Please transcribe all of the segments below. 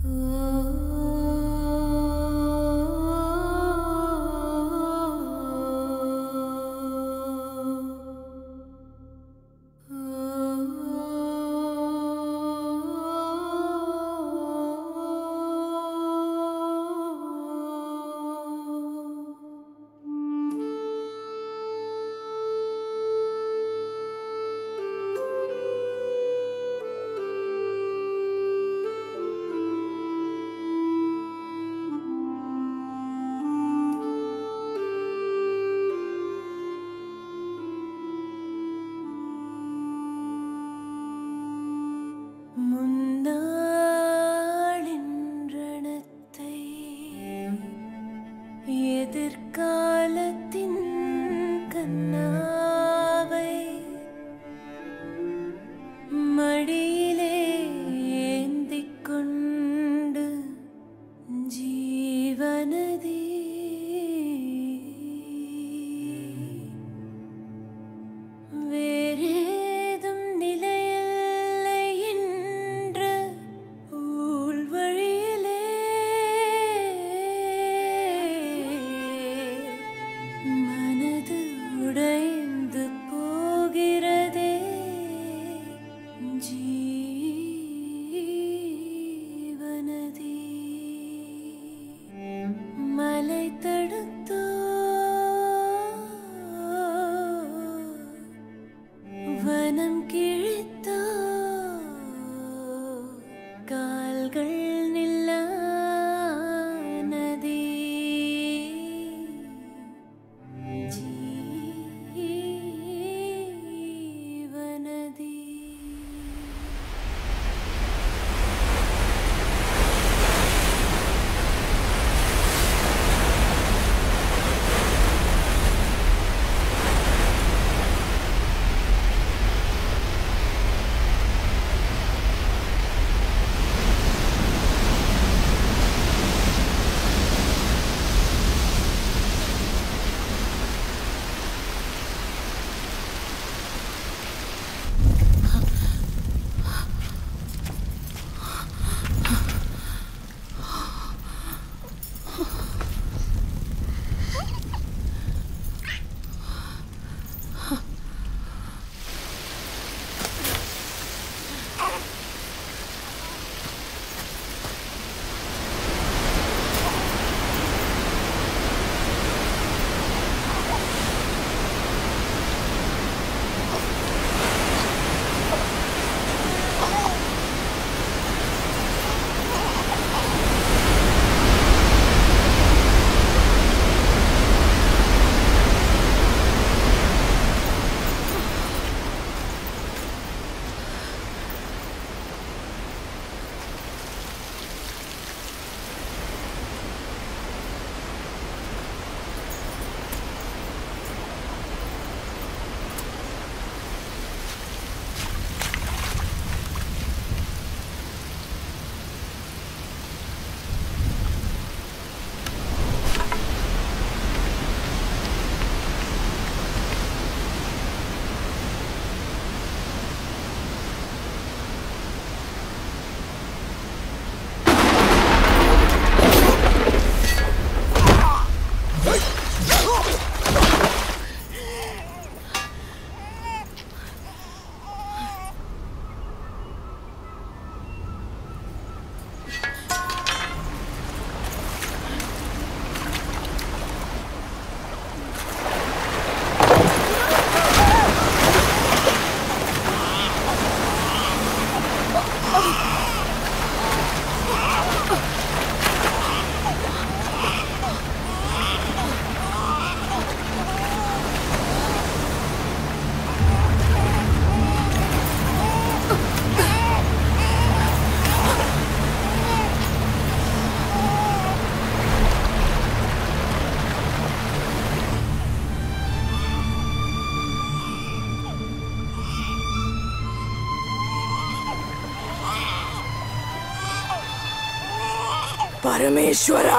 பரமேஸ்வரா,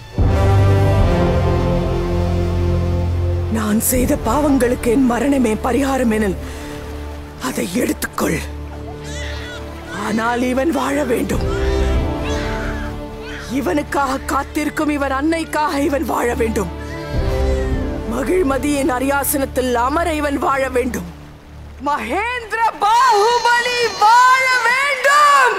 நான் செய்த பாவங்களுக்கு என் மரணமே பரிகாரம் எனில் அதை எடுத்துக்கொள். ஆனால் இவன் வாழ வேண்டும். இவனுக்காக காத்திருக்கும் இவன் அன்னைக்காக இவன் வாழ வேண்டும். மகிழ்மதியின் அரியாசனத்தில் அமர இவன் வாழ வேண்டும். மகேந்திர பாகுபலி வாழ வேண்டும்.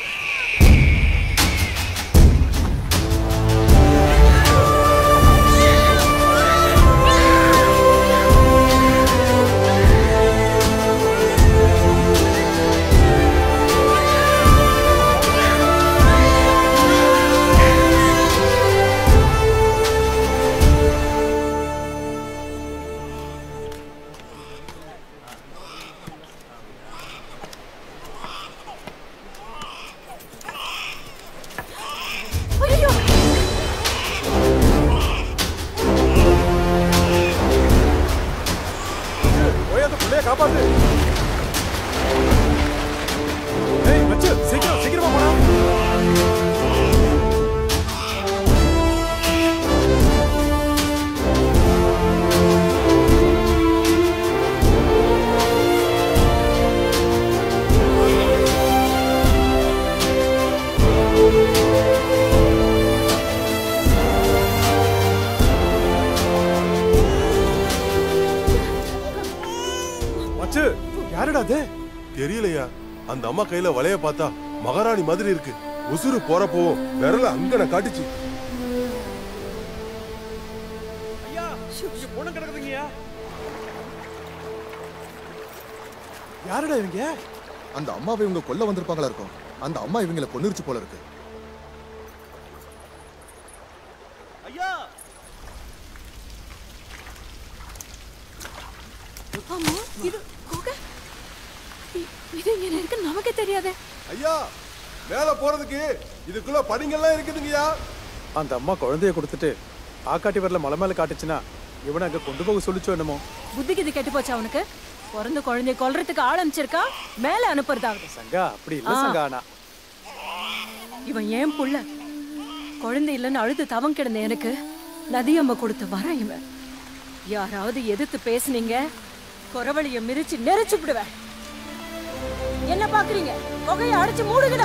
தெரியலையா? அந்த அம்மா கையில வளைய பார்த்தா மகாராணி மாதிரி இருக்கு. உசுறு போறப்போவும் விரல அங்கன காட்டுச்சு. ஐயா, இங்க பொண்ணு கிடக்குதுங்கய்யா. யாருடா இவங்க? அந்த அம்மாவை இவங்க கொல்ல வந்திருப்பாங்களா இருக்கும். அந்த அம்மா இவங்களை கொன்னிருச்சு போல இருக்கு. ஐயா, அம்மா, இது குகை. இது இங்க இருக்கு, நமக்கே தெரியாதே. ஐயா, மேல போறதுக்கு இதுக்குள்ள படிங்கெல்லாம் இருக்குதுங்கய்யா. அந்த அம்மா குழந்தைய கொடுத்துட்டு ஆக்காட்டி வரல மலை மேல காட்டுச்சுன்னா இவனை அங்க கொண்டு போக சொல்லிச்சோ என்னமோ. புத்திக்கு இது கெட்டு போச்சா அவனுக்கு? பிறந்த குழந்தைய கொல்றதுக்கு ஆள் அனுப்பிச்சிருக்கா, மேல அனுப்புறதாவது. சங்கா அப்படி இல்ல சங்கா. ஆனா இவன் ஏன் புள்ள குழந்தை இல்லைன்னு அழுது தவம் கிடந்த எனக்கு நதியம்மா கொடுத்த வர இவன். யாராவது எதிர்த்து பேசுனீங்க, குறவழிய மிரிச்சு நெரிச்சு விடுவேன். என்ன பாக்குறீங்க? புகையை அடைச்சு மூடுங்கடா.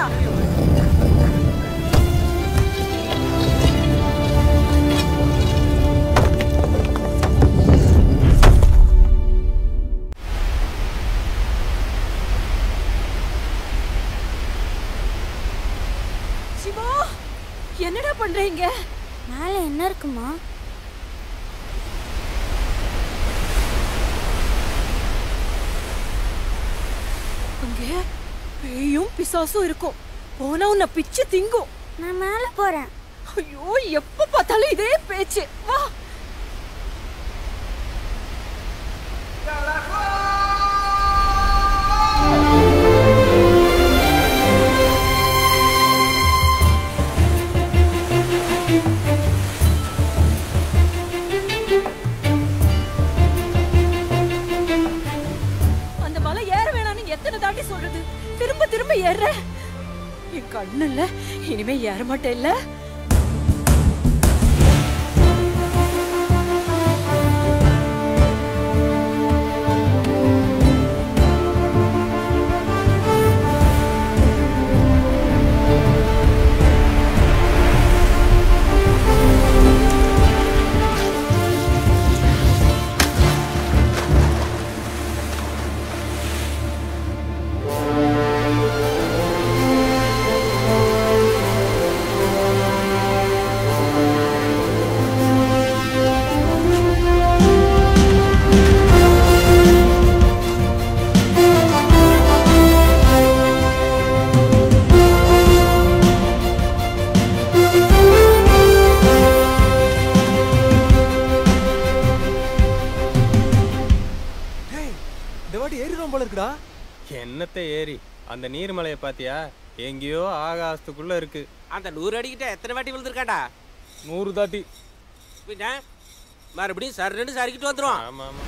சிவா, என்னடா பண்றீங்க? மேல என்ன இருக்குமா? அங்கே பேயும் பிசாசும் இருக்கும். போனா உன்னை பிச்சு திங்கும். நான் மேல போறேன். ஐயோ, எப்ப பார்த்தாலும் இதே பேச்சு. வா. அந்த மலை ஏற வேணான்னு எத்தனை தாண்டி சொல்றது? திரும்ப திரும்ப ஏற. என் கண்ணுல இனிமே ஏற மாட்டேன் இல்ல? என்னத்தை ஏறி அந்த நீர்மலையை பாத்தியா? எங்கேயோ ஆகாசத்துக்குள்ள இருக்கு. அந்த 100 அடிக்கிட்ட எத்தனை வாட்டி விழுந்திருக்காடா? 100 தாட்டி. பின்ன மறுபடியும் சர்ன்னு சரிக்கிட்டு வந்துடும். ஆமா ஆமா.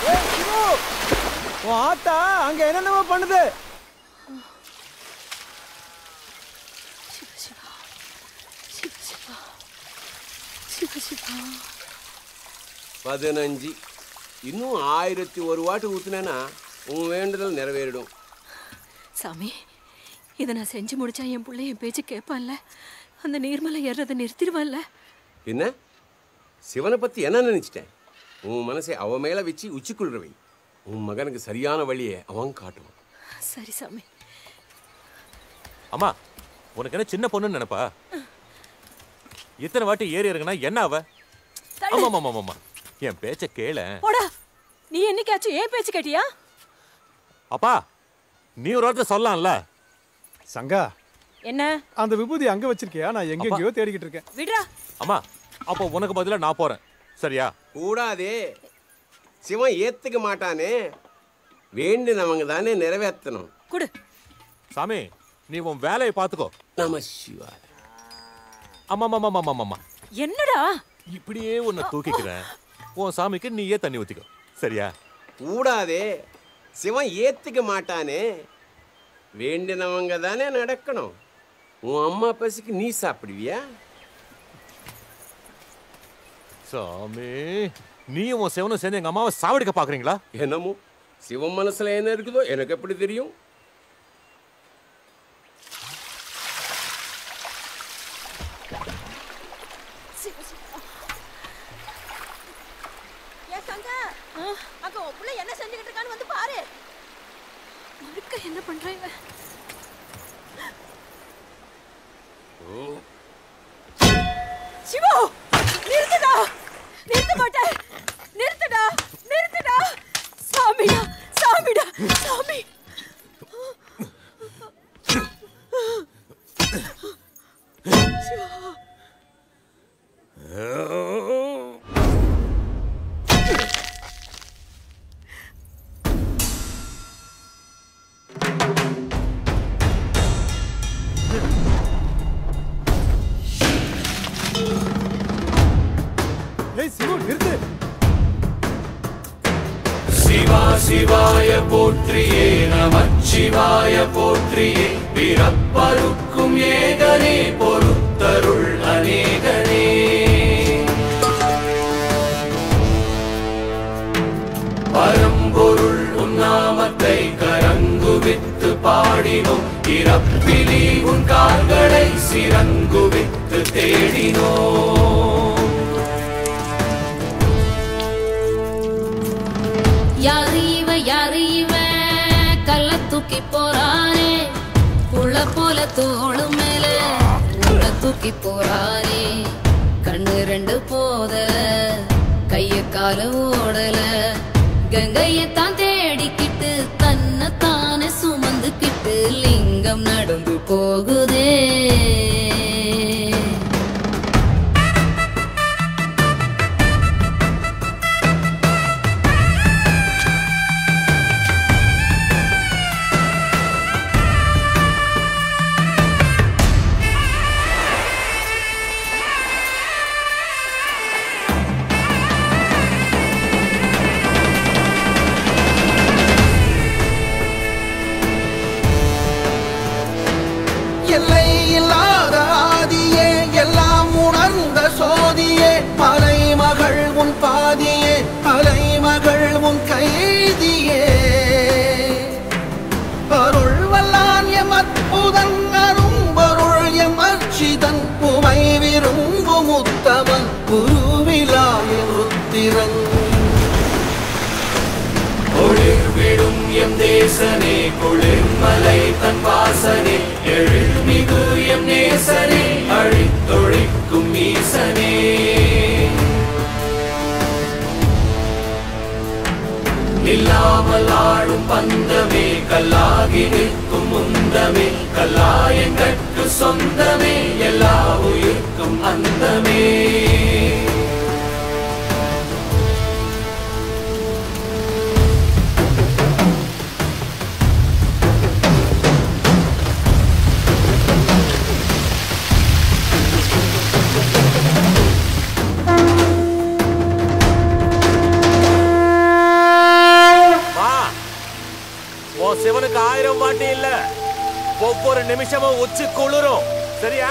உன் ஆத்தா அங்க என்னென்னமோ பண்ணுது. 15 இன்னும் 1001 வாட்டு ஊத்துனேன்னா உன் வேண்டுதல் நிறைவேறிடும். சாமி, இதை நான் செஞ்சு முடிச்சா என் பிள்ளை என் பேச்சு கேட்பான்ல, அந்த நீர்மலை ஏறதை நிறுத்திடுவான்ல. என்ன சிவனை பத்தி என்ன நினைச்சிட்டேன்? உன் மனசை அவ மேல வச்சு உச்சிக்குள்றவை. உன் மகனுக்கு சரியான வழியை அவன் காட்டுவான். சரி சாமி. அம்மா, உனக்கு என்ன சின்ன பொண்ணுன்னு நினைப்பா? இத்தனை வாட்டி ஏறி இறங்குனா என்ன அவ? ஆமா, என் பேச்ச கேள. நீ என்னைக்காச்சும் ஏன் பேச்சு கேட்டியா? அப்பா, நீ ஒரு வார்த்தை சொல்லலாம்ல. சங்கா, என்ன அந்த விபூதி அங்க வச்சிருக்கியா? நான் எங்கெங்கயோ தேடிக்கிட்டு இருக்கேன். விடுடா. அம்மா, அப்போ உனக்கு பதிலா நான் போறேன், சரியா? கூடாதே, சிவன் ஏத்துக்க மாட்டானே. வேண்டினவங்க தானே நிறைவேற்றணும். குடு. சாமி, நீ உன் வேலையை பாத்துக்கோ. நம சிவாய. அம்மா, என்னடா இப்படியே உன்னை தூக்கிக்கிறேன். உன் சாமிக்கு நீயே தண்ணி ஊத்திக்கோ, சரியா? கூடாதே, சிவன் ஏத்துக்க மாட்டானே. வேண்டினவங்க தானே நடக்கணும். உன் அம்மா பசிக்கு நீ சாப்பிடுவியா? சாமி, நீயும் உன் சிவனும் சேர்ந்து எங்க அம்மாவை சாவடிக்க பாக்குறீங்களா? என்னமோ சிவன் மனசுல என்ன இருக்குதோ எனக்கு எப்படி தெரியும்? அங்க உள்ள என்ன செஞ்சுக்கிட்டு இருக்கான்னு வந்து பாரு. முழுக்க என்ன பண்றாங்க? சிவா, நிறுத்துடா. நிறுத்த மாட்டேன். நிறுத்துடா. சாமிடா, சாமி. சிவாய போற்றியே, நமச்சிவாய போற்றியே. பிறப்பருக்கும் ஏகனே, பொறுத்தருள் அநேகனே. பரம்பொருள் உன்னாமத்தை கரங்குவித்து பாடினோம். இறப்பிலி உன் கால்களை சிறங்குவித்து தேடினோம். யாரு இவன் கல்ல தூக்கி போறானே, புள்ள போல தோளு மேல உள்ள தூக்கி போறானே. கண்ணு ரெண்டு போதல, கைய கால ஓடல, கங்கையத்தான் தேடிக்கிட்டு தன்னைத்தானே சுமந்துக்கிட்டு லிங்கம் நடந்து போகுதே. ஒளிர்விடும் எம் தேசனே, குளிர்மலை தன் வாசனே. எழில்மிகு எம் நேசனே, அழித்தொழிக்கும் ஈசனே. இல்லாமல் ஆடும் பந்தமே, கல்லாகி நிற்கும் முந்தமே. கல்லாயங்கட்கு சொந்தமே, எல்லா உயிர்க்கும் அந்தமே. சிவனுக்கு 1000 வாட்டி இல்ல, ஒவ்வொரு நிமிஷமும் உச்சி குளிரும். சரியா?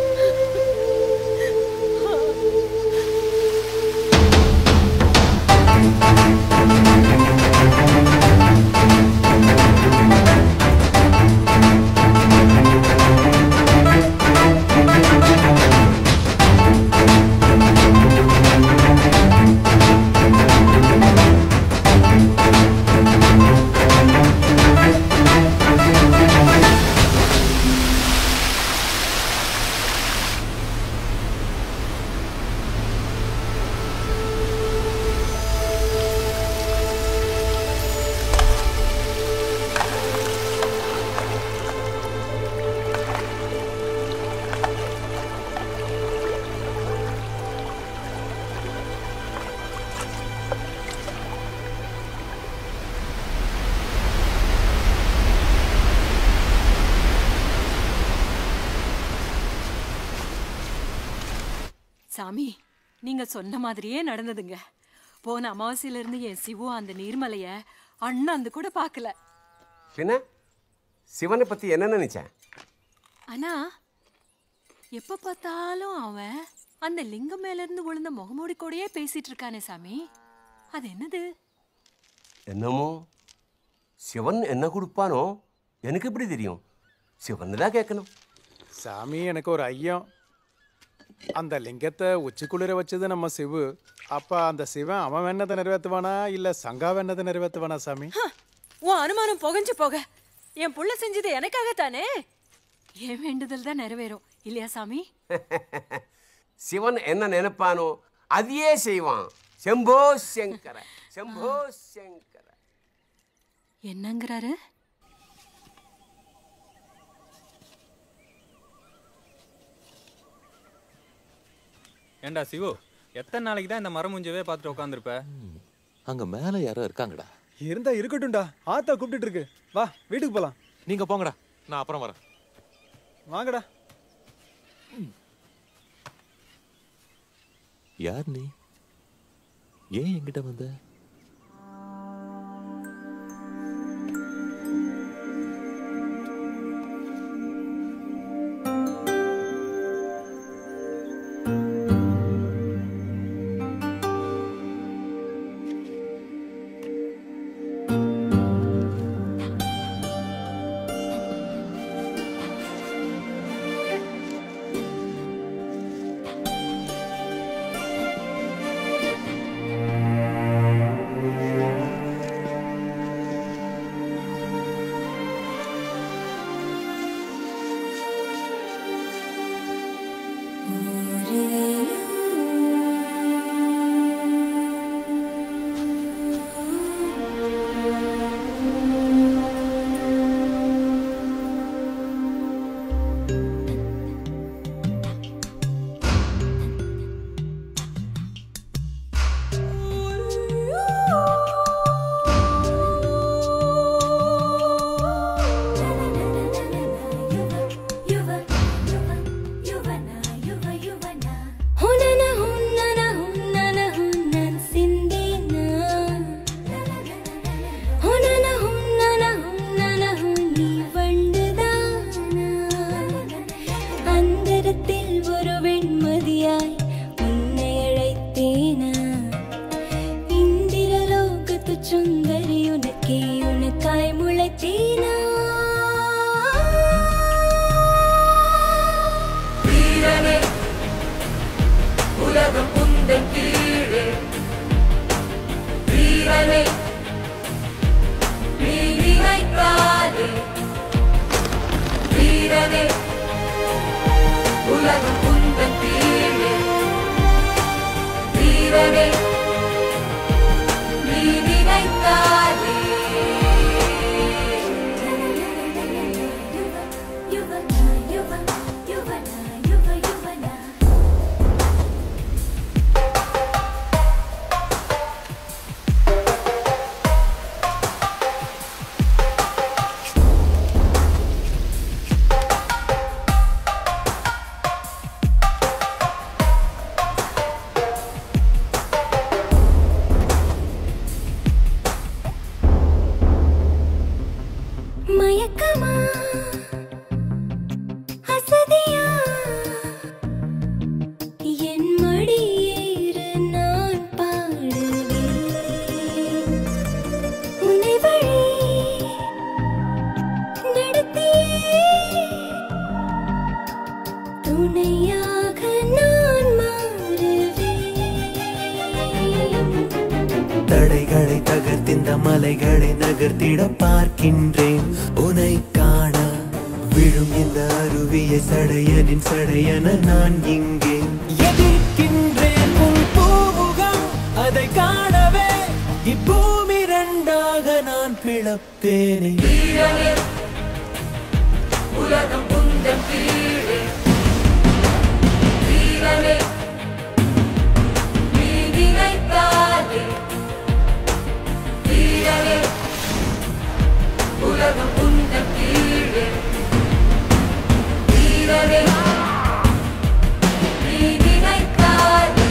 சாமி, நீங்க சொன்ன மாதிரியே நடந்ததுங்க. போன அமாவாசையில இருந்து என் சிவு அந்த நீர்மலைய அண்ணாந்து கூட பார்க்கல. என்ன சிவனை பத்தி என்ன நினைச்சேன்? ஆனா எப்ப பார்த்தாலும் அவன் அந்த லிங்கம் மேல இருந்து விழுந்த முகமூடி கூடயே பேசிட்டு இருக்கானே சாமி, அது என்னது? என்னமோ சிவன் என்ன கொடுப்பானோ எனக்கு எப்படி தெரியும்? சிவன் தான் கேட்கணும். சாமி, எனக்கு ஒரு ஐயம். அந்த லிங்கத்தை உச்சிக்குளிர வச்சது நம்ம சிவு. அப்ப அந்த சிவன் அவன் வேணதை நிறைவேற்றுவானா இல்ல சங்கா வேணதை நிறைவேற்றுவானா சாமி? உன் அனுமானம் புகஞ்சு போக. என் புள்ள செஞ்சது எனக்காகத்தானே. என் வேண்டுதல் தான் நிறைவேறும் இல்லையா சாமி? சிவன் என்ன நினைப்பானோ அதையே செய்வான். செம்போ சங்கர, செம்போ சங்கர. என்னங்கிறாரு? ஏண்டா சிவு, எத்தனை நாளைக்கு தான் இந்த மரமுஞ்சவே பார்த்துட்டு உட்காந்துருப்ப? அங்க மேல யாரோ இருக்காங்கடா. இருந்தா இருக்கட்டும்டா, ஆத்தா கூப்பிட்டு இருக்கு. வா வீட்டுக்கு போலாம். நீங்க போங்கடா, நான் அப்புறம் வரேன். வாங்கடா. யார் நீ? ஏன் என்கிட்ட வந்த? சாலைகளை நகர்த்திட பார்க்கின்றேன் உனை காண விழும் இந்த அருவியை சடையனின் சடையன நான் இங்கே எதிர்க்கின்றேன் உன் பூமுகம் அதை காணவே இப்பூமி இரண்டாக நான் பிளப்பேனே உலகம் உந்தன் கீழே வீரனே நீ நினைத்தாலே வீரனே உலகம் உந்தன் கீழே வீரனே நீ நினைத்தாலே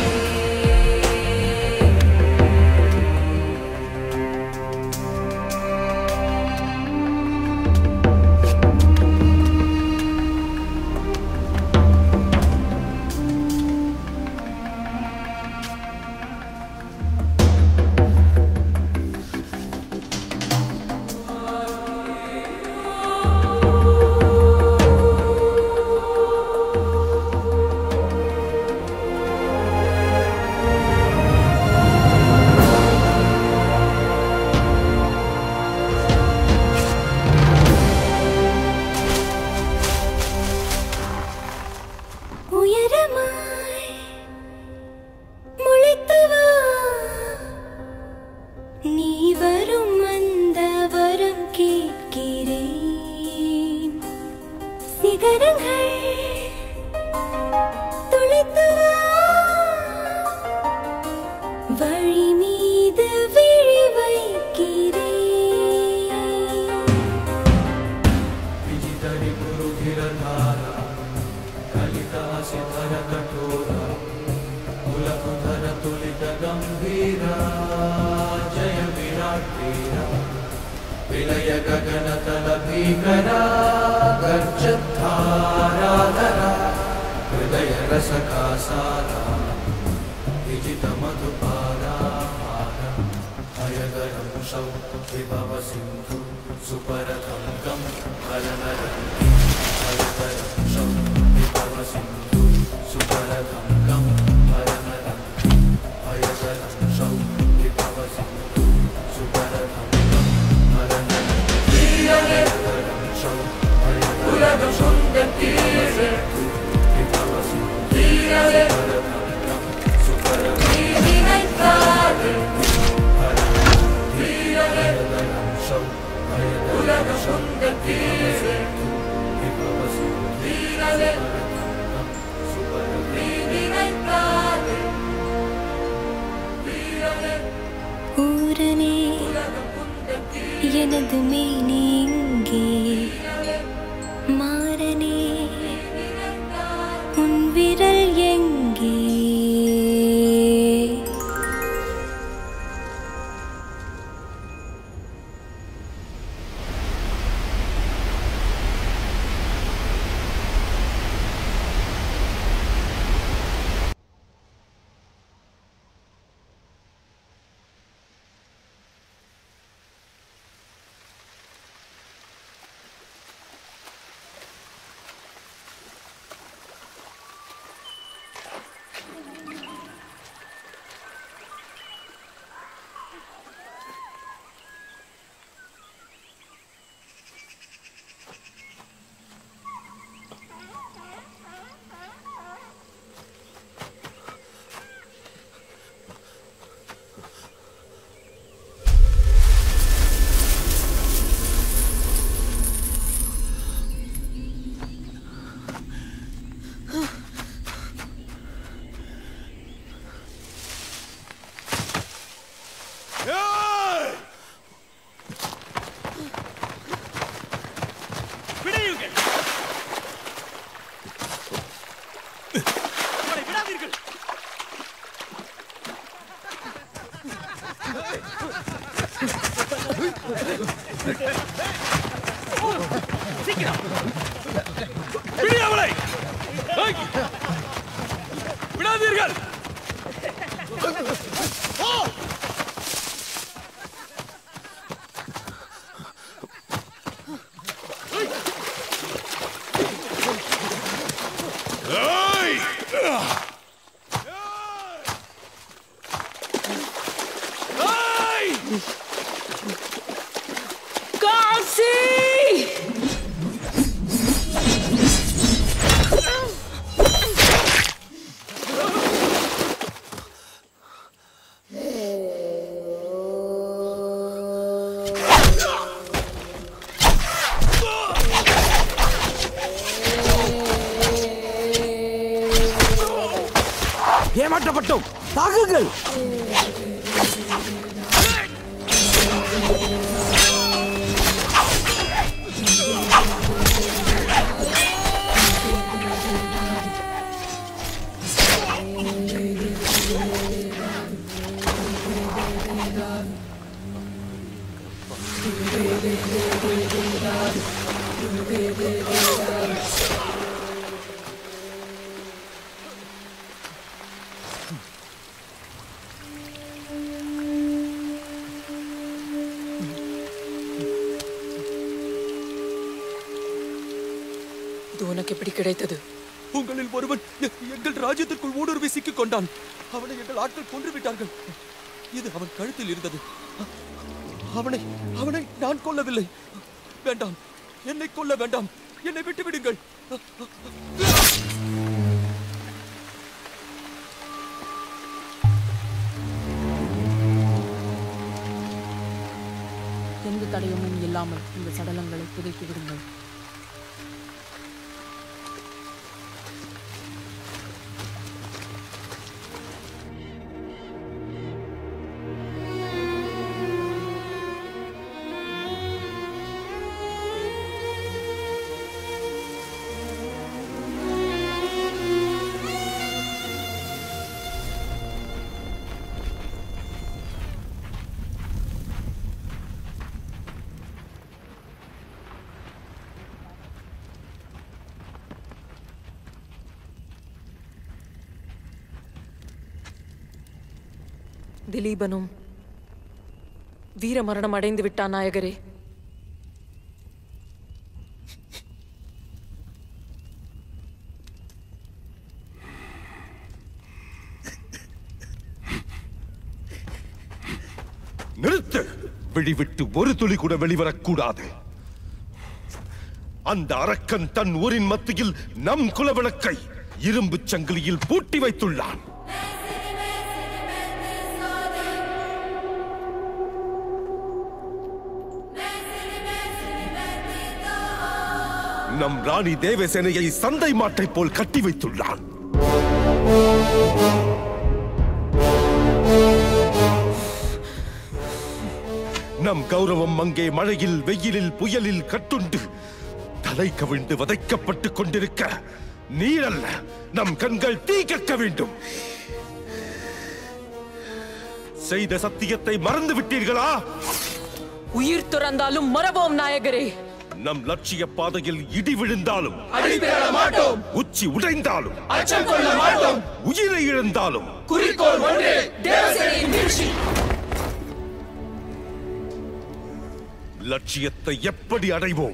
ராட்சசி! ஏமாற்றப்பட்டோம், தாக்குங்கள். உனக்கு எப்படி கிடைத்தது? உங்களில் ஒருவன் எங்கள் ராஜ்யத்திற்குள் ஊடுருவி சிக்கிக் கொண்டான். அவனை எங்கள் ஆட்கள் கொன்று விட்டார்கள். இது அவன் கழுத்தில் இருந்தது. அவனை நான் கொல்லவில்லை. வேண்டாம், என்னை கொல்ல வேண்டாம். என்னை விட்டு விடுங்கள். எந்த தடயமும் இல்லாமல் இந்த சடலங்களை புதைத்து விடுங்கள். திலீபனும் வீர மரணம் அடைந்து விட்டான் நாயகரே. நிறுத்து! விழிவிட்டு ஒரு துளி கூட வெளிவரக்கூடாது. அந்த அரக்கன் தன் ஊரின் மத்தியில் நம் குலவிளக்கை இரும்பு சங்கிலியில் பூட்டி வைத்துள்ளான். நம் ராணி தேவசேனையை சந்தை மாட்டை போல் கட்டி வைத்துள்ளான். நம் கௌரவம் அங்கே மழையில், வெயிலில், புயலில் கட்டுண்டு தலை கவிழ்ந்து வதைக்கப்பட்டுக் கொண்டிருக்க நீரல்ல, நம் கண்கள் தீ கக்க வேண்டும். செய்த சத்தியத்தை மறந்து விட்டீர்களா? உயிர் துறந்தாலும் மறவோம் நாயகரே. நம் லட்சிய பாதையில் இடி விழுந்தாலும் மாட்டோம், உச்சி உடைந்தாலும் அச்சம் கொள்ள மாட்டோம், உயிரை இழந்தாலும் குறிக்கோள் ஒன்றே, தேவசேனையின் வீழ்ச்சி. லட்சியத்தை எப்படி அடைவோம்?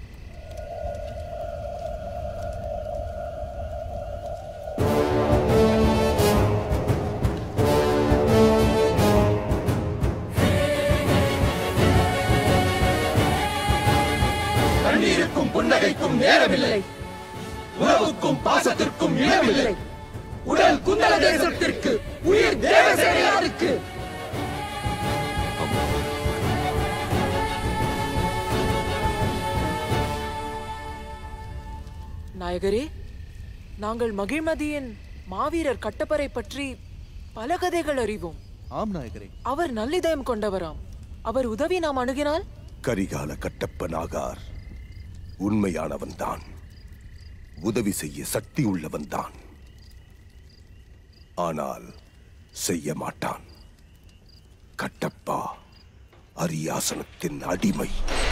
கண்ணீருக்கும் புன்னகைக்கும் நேரமில்லை, உறவுக்கும் பாசத்திற்கும் இடமில்லை. உடல் குந்தல தேசத்திற்கு, உயிர் தேவசேனையாருக்கு. நாயகரே, நாங்கள் மகிழ்மதியின் மாவீரர் கட்டப்பரை பற்றி பல கதைகள் அறிவோம். ஆம் நாயகரே. அவர் நல்லிதயம் கொண்டவராம். அவர் உதவி நாம் அணுகினால் கரிகால கட்டப்பனாகார் உண்மையானவன்தான், உதவி செய்ய சக்தி உள்ளவன்தான். ஆனால் செய்ய மாட்டான். கட்டப்பா அரியாசனத்தின் அடிமை.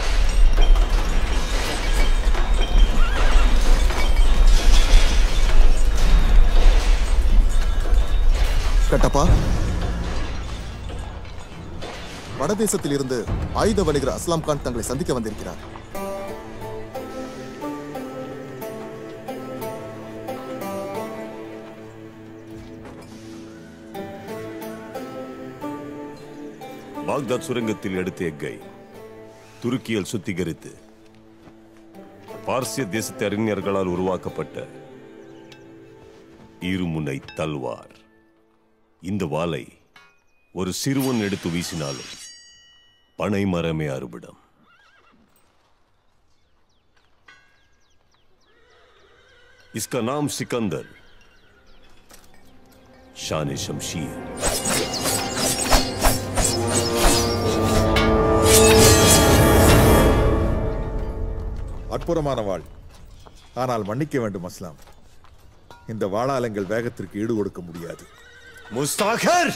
கட்டப்பா, வடதேசத்தில் இருந்து ஆயுத வணிகர் அஸ்லாம் கான் தங்களை சந்திக்க வந்திருக்கிறார். பாக்தாத் சுரங்கத்தில் எடுத்த எக்கை துருக்கியில் சுத்திகரித்து பார்சிய தேசத்து அறிஞர்களால் உருவாக்கப்பட்ட இருமுனை தல்வார். இந்த வாளை ஒரு சிறுவன் எடுத்து வீசினாலும் பனை மரமே அறுபடம். इसका नाम सिकंदर, शान शमशीर. அற்புதமான வாள். ஆனால் மன்னிக்க வேண்டும் அஸ்லாம், இந்த வாளால் எங்கள் வேகத்திற்கு ஈடு கொடுக்க முடியாது. முஸ்தாகர்,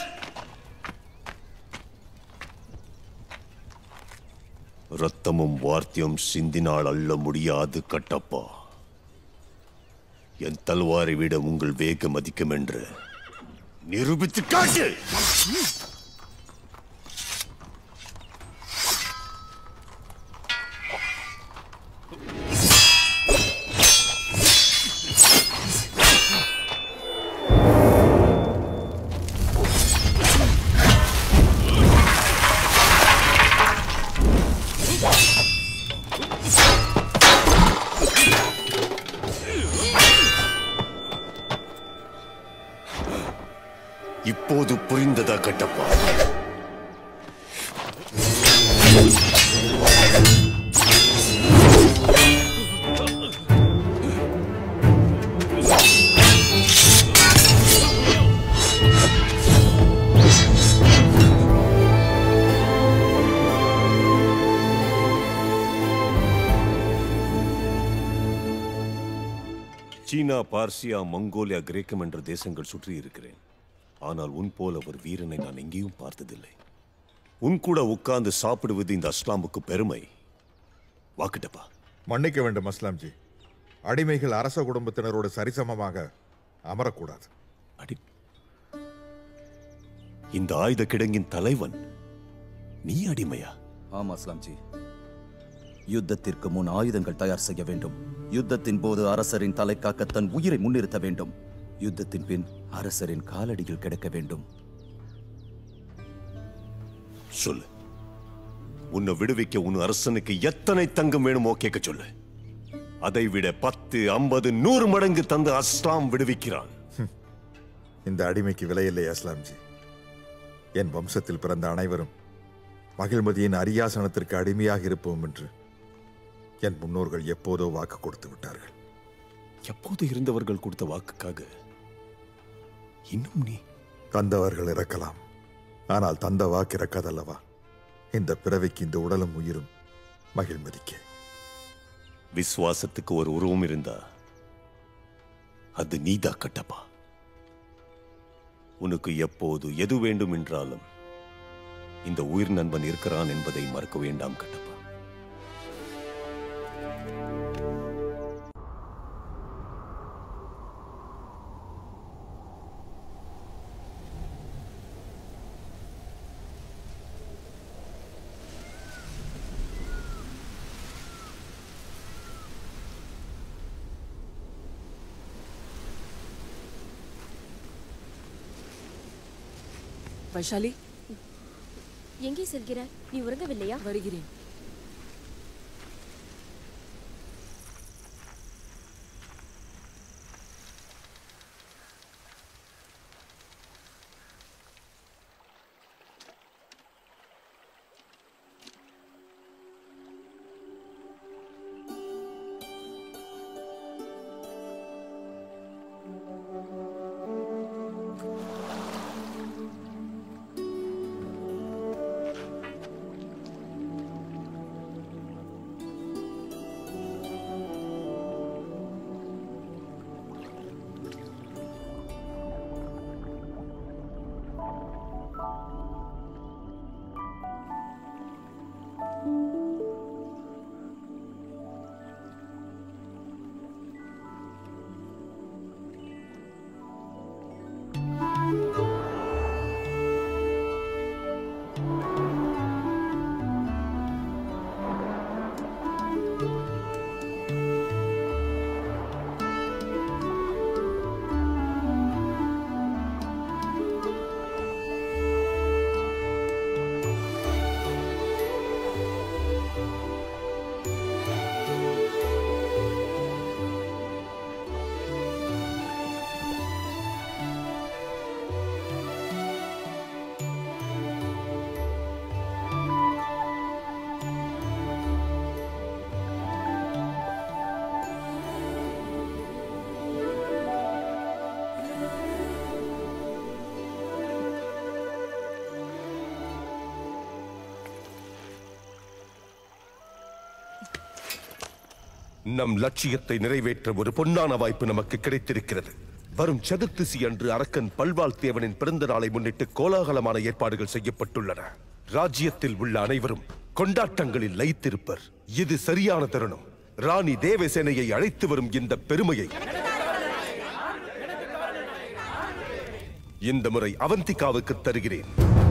ரத்தமும் வார்த்தியம் சிந்தினால் அள்ள முடியாது கட்டப்பா. என் தல்வாரை விட உங்கள் வேகம் அதிகம் என்று நிரூபித்து காட்டு. இப்போது புரிந்ததா கட்டப்பா? சீனா, பார்சியா, மங்கோலியா, கிரேக்கம் என்ற தேசங்கள் சுற்றி இருக்கிறேன். ஆனால் உன் போல ஒரு வீரனை நான் எங்கேயும் பார்த்ததில்லை. உன் கூட உட்கார்ந்து சாப்பிடுவது இந்த அஸ்லாமுக்கு பெருமை. வாக்கிட்டப்பா. மன்னிக்க வேண்டும் அஸ்லாம்ஜி, அடிமைகள் அரச குடும்பத்தினரோடு சரிசமமாக அமரக்கூடாது. இந்த ஆயுத கிடங்கின் தலைவன் நீ அடிமையா? ஆமா அஸ்லாம்ஜி. யுத்தத்திற்கு முன் ஆயுதங்கள் தயார் செய்ய வேண்டும். யுத்தத்தின் போது அரசரின் தலை காக்க தன் உயிரை முன்னிறுத்த வேண்டும். யுத்தத்தின் பின் அரசரின் காலடியில் கிடக்க வேண்டும். சொல்லு, உன்னை விடுவிக்க உன் அரசனுக்கு எத்தனை தங்கம் வேணுமோ கேட்க சொல்லு. அதை விட 10, 50, 100 மடங்கு தந்து அஸ்லாம் விடுவிக்கிறான். இந்த அடிமைக்கு விலையில்லை அஸ்லாம்ஜி. என் வம்சத்தில் பிறந்த அனைவரும் மகிழ்மதியின் அரியாசனத்திற்கு அடிமையாக இருப்போம் என்று என் முன்னோர்கள் எப்போதோ வாக்கு கொடுத்து விட்டார்கள். எப்போது இருந்தவர்கள் கொடுத்த வாக்குக்காக இன்னும் நீ? தந்தவர்கள் இறக்கலாம், ஆனால் தந்த வாக்கு இறக்காதல்லவா. இந்த பிறவிக்கு இந்த உடலும் உயிரும் மகிழ்மதிக்கே. விசுவாசத்துக்கு ஒரு உருவம் இருந்தா அது நீதா கட்டப்பா. உனக்கு எப்போது எது வேண்டும் என்றாலும் இந்த உயிர் நண்பன் இருக்கிறான் என்பதை மறக்க வேண்டாம் கட்டப்பா. வைஷாலி, எங்கே செல்கிறாய்? நீ உறங்கவில்லையா? வருகிறேன். நம் லட்சியத்தை நிறைவேற்ற ஒரு பொன்னான வாய்ப்பு நமக்கு கிடைத்திருக்கிறது. வரும் சதுர்த்திசி அன்று அரக்கன் பல்வாள் தேவனின் பிறந்த நாளை முன்னிட்டு கோலாகலமான ஏற்பாடுகள் செய்யப்பட்டுள்ளன. ராஜ்யத்தில் உள்ள அனைவரும் கொண்டாட்டங்களில் லயித்திருப்பர். இது சரியான தருணம். ராணி தேவசேனையை அழைத்து வரும் இந்த பெருமையை இந்த முறை அவந்திகாவுக்கு தருகிறேன்.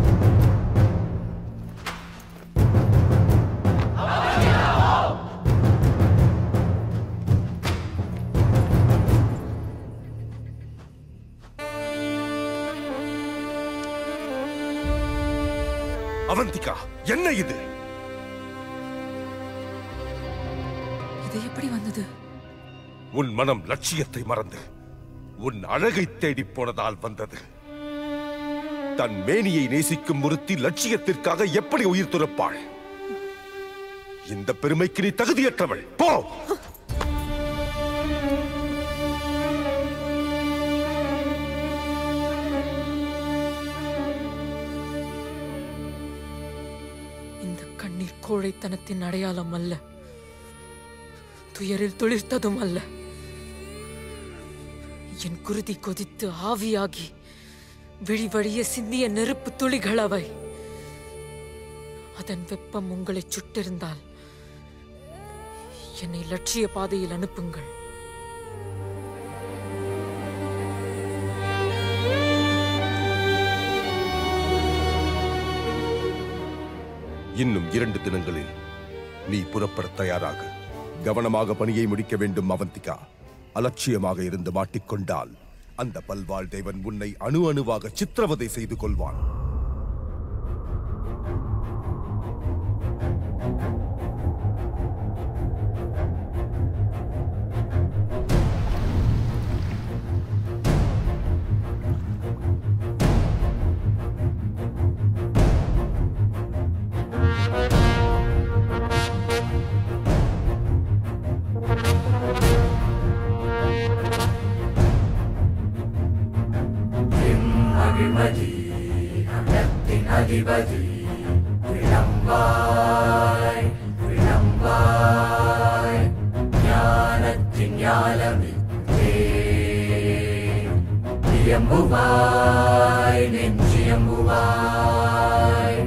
அவந்திகா, என்ன இது? இது எப்படி வந்தது? உன் மனம் லட்சியத்தை மறந்து உன் அழகை தேடி போனதால் வந்தது. தன் மேனியை நேசிக்கும் ஒருத்தி லட்சியத்திற்காக எப்படி உயிர் துறப்பாள்? இந்த பெருமைக்கு நீ தகுதியற்றவள். போ! இந்த கண்ணீர் கோழைத்தனத்தின் அடையாளம் அல்ல, துயரில் துளிர்த்ததும் அல்ல. என் குருதி கொதித்து ஆவியாகி விழிவழிய சிந்திய நெருப்பு துளிகள் அவை. அதன் வெப்பம் உங்களை சுட்டிருந்தால் என்னை லட்சிய பாதையில் அனுப்புங்கள். இன்னும் 2 தினங்களில் நீ புறப்பட தயாராக. கவனமாக பணியை முடிக்க வேண்டும் அவந்திகா. அலட்சியமாக இருந்து மாட்டிக்கொண்டால் அந்த பல்வாள் தேவன் உன்னை அணு அணுவாக சித்திரவதை செய்து கொள்வான். அதிபதி விளம்பாய் விளம்பாய் ஞானத்தின் ஞானமித்தே இயம்புவாய் நெஞ்சியம்புவாய்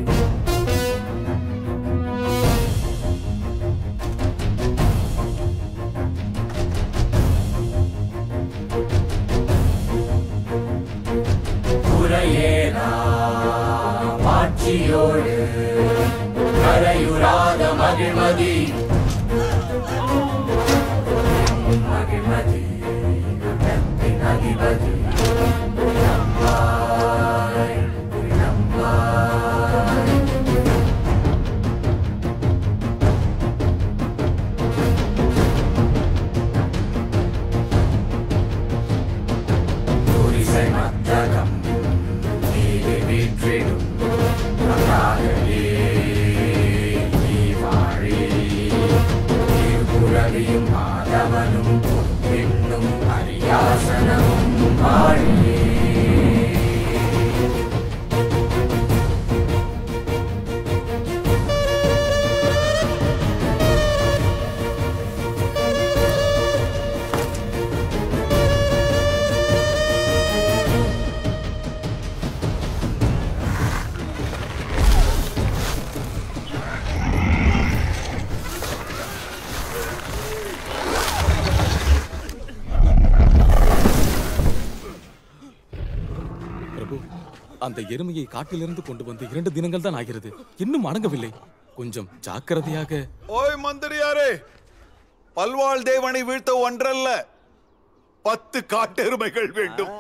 உரையேனா ஆட்சியோடு கரையுறாத மகிழ்மதி மகிழ்மதி அதிபதி விளம்பாய் விளம்பாய் புரிசை மத்தகம் நீதி வீற்றிடும் புரவியும் மாதவனும் பின்னும் அரியாசனமும் பாடியே அந்த எருமையை காட்டிலிருந்து கொண்டு வந்து 2 தினங்கள் தான் ஆகிறது. இன்னும் அடங்கவில்லை. கொஞ்சம் ஜாக்கிரதையாக. ஓய் மந்திரியாரே, பல்வாள் தேவனை வீழ்த்த ஒன்றல்ல 10 காட்டெருமைகள் வேண்டும்.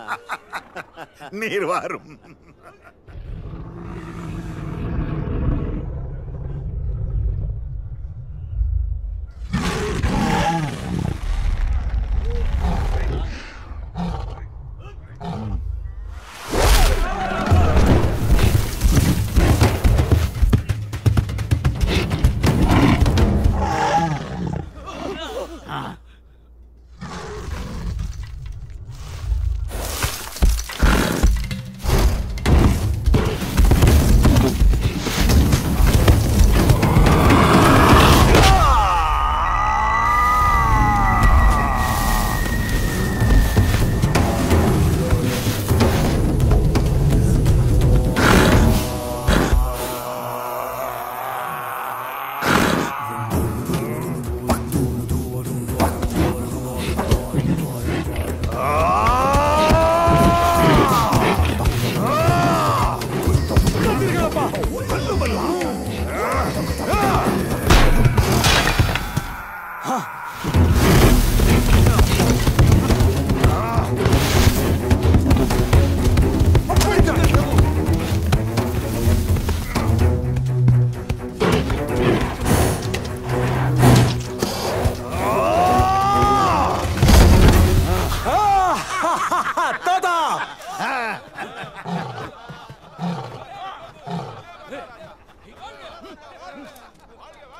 நீர் வாரும்.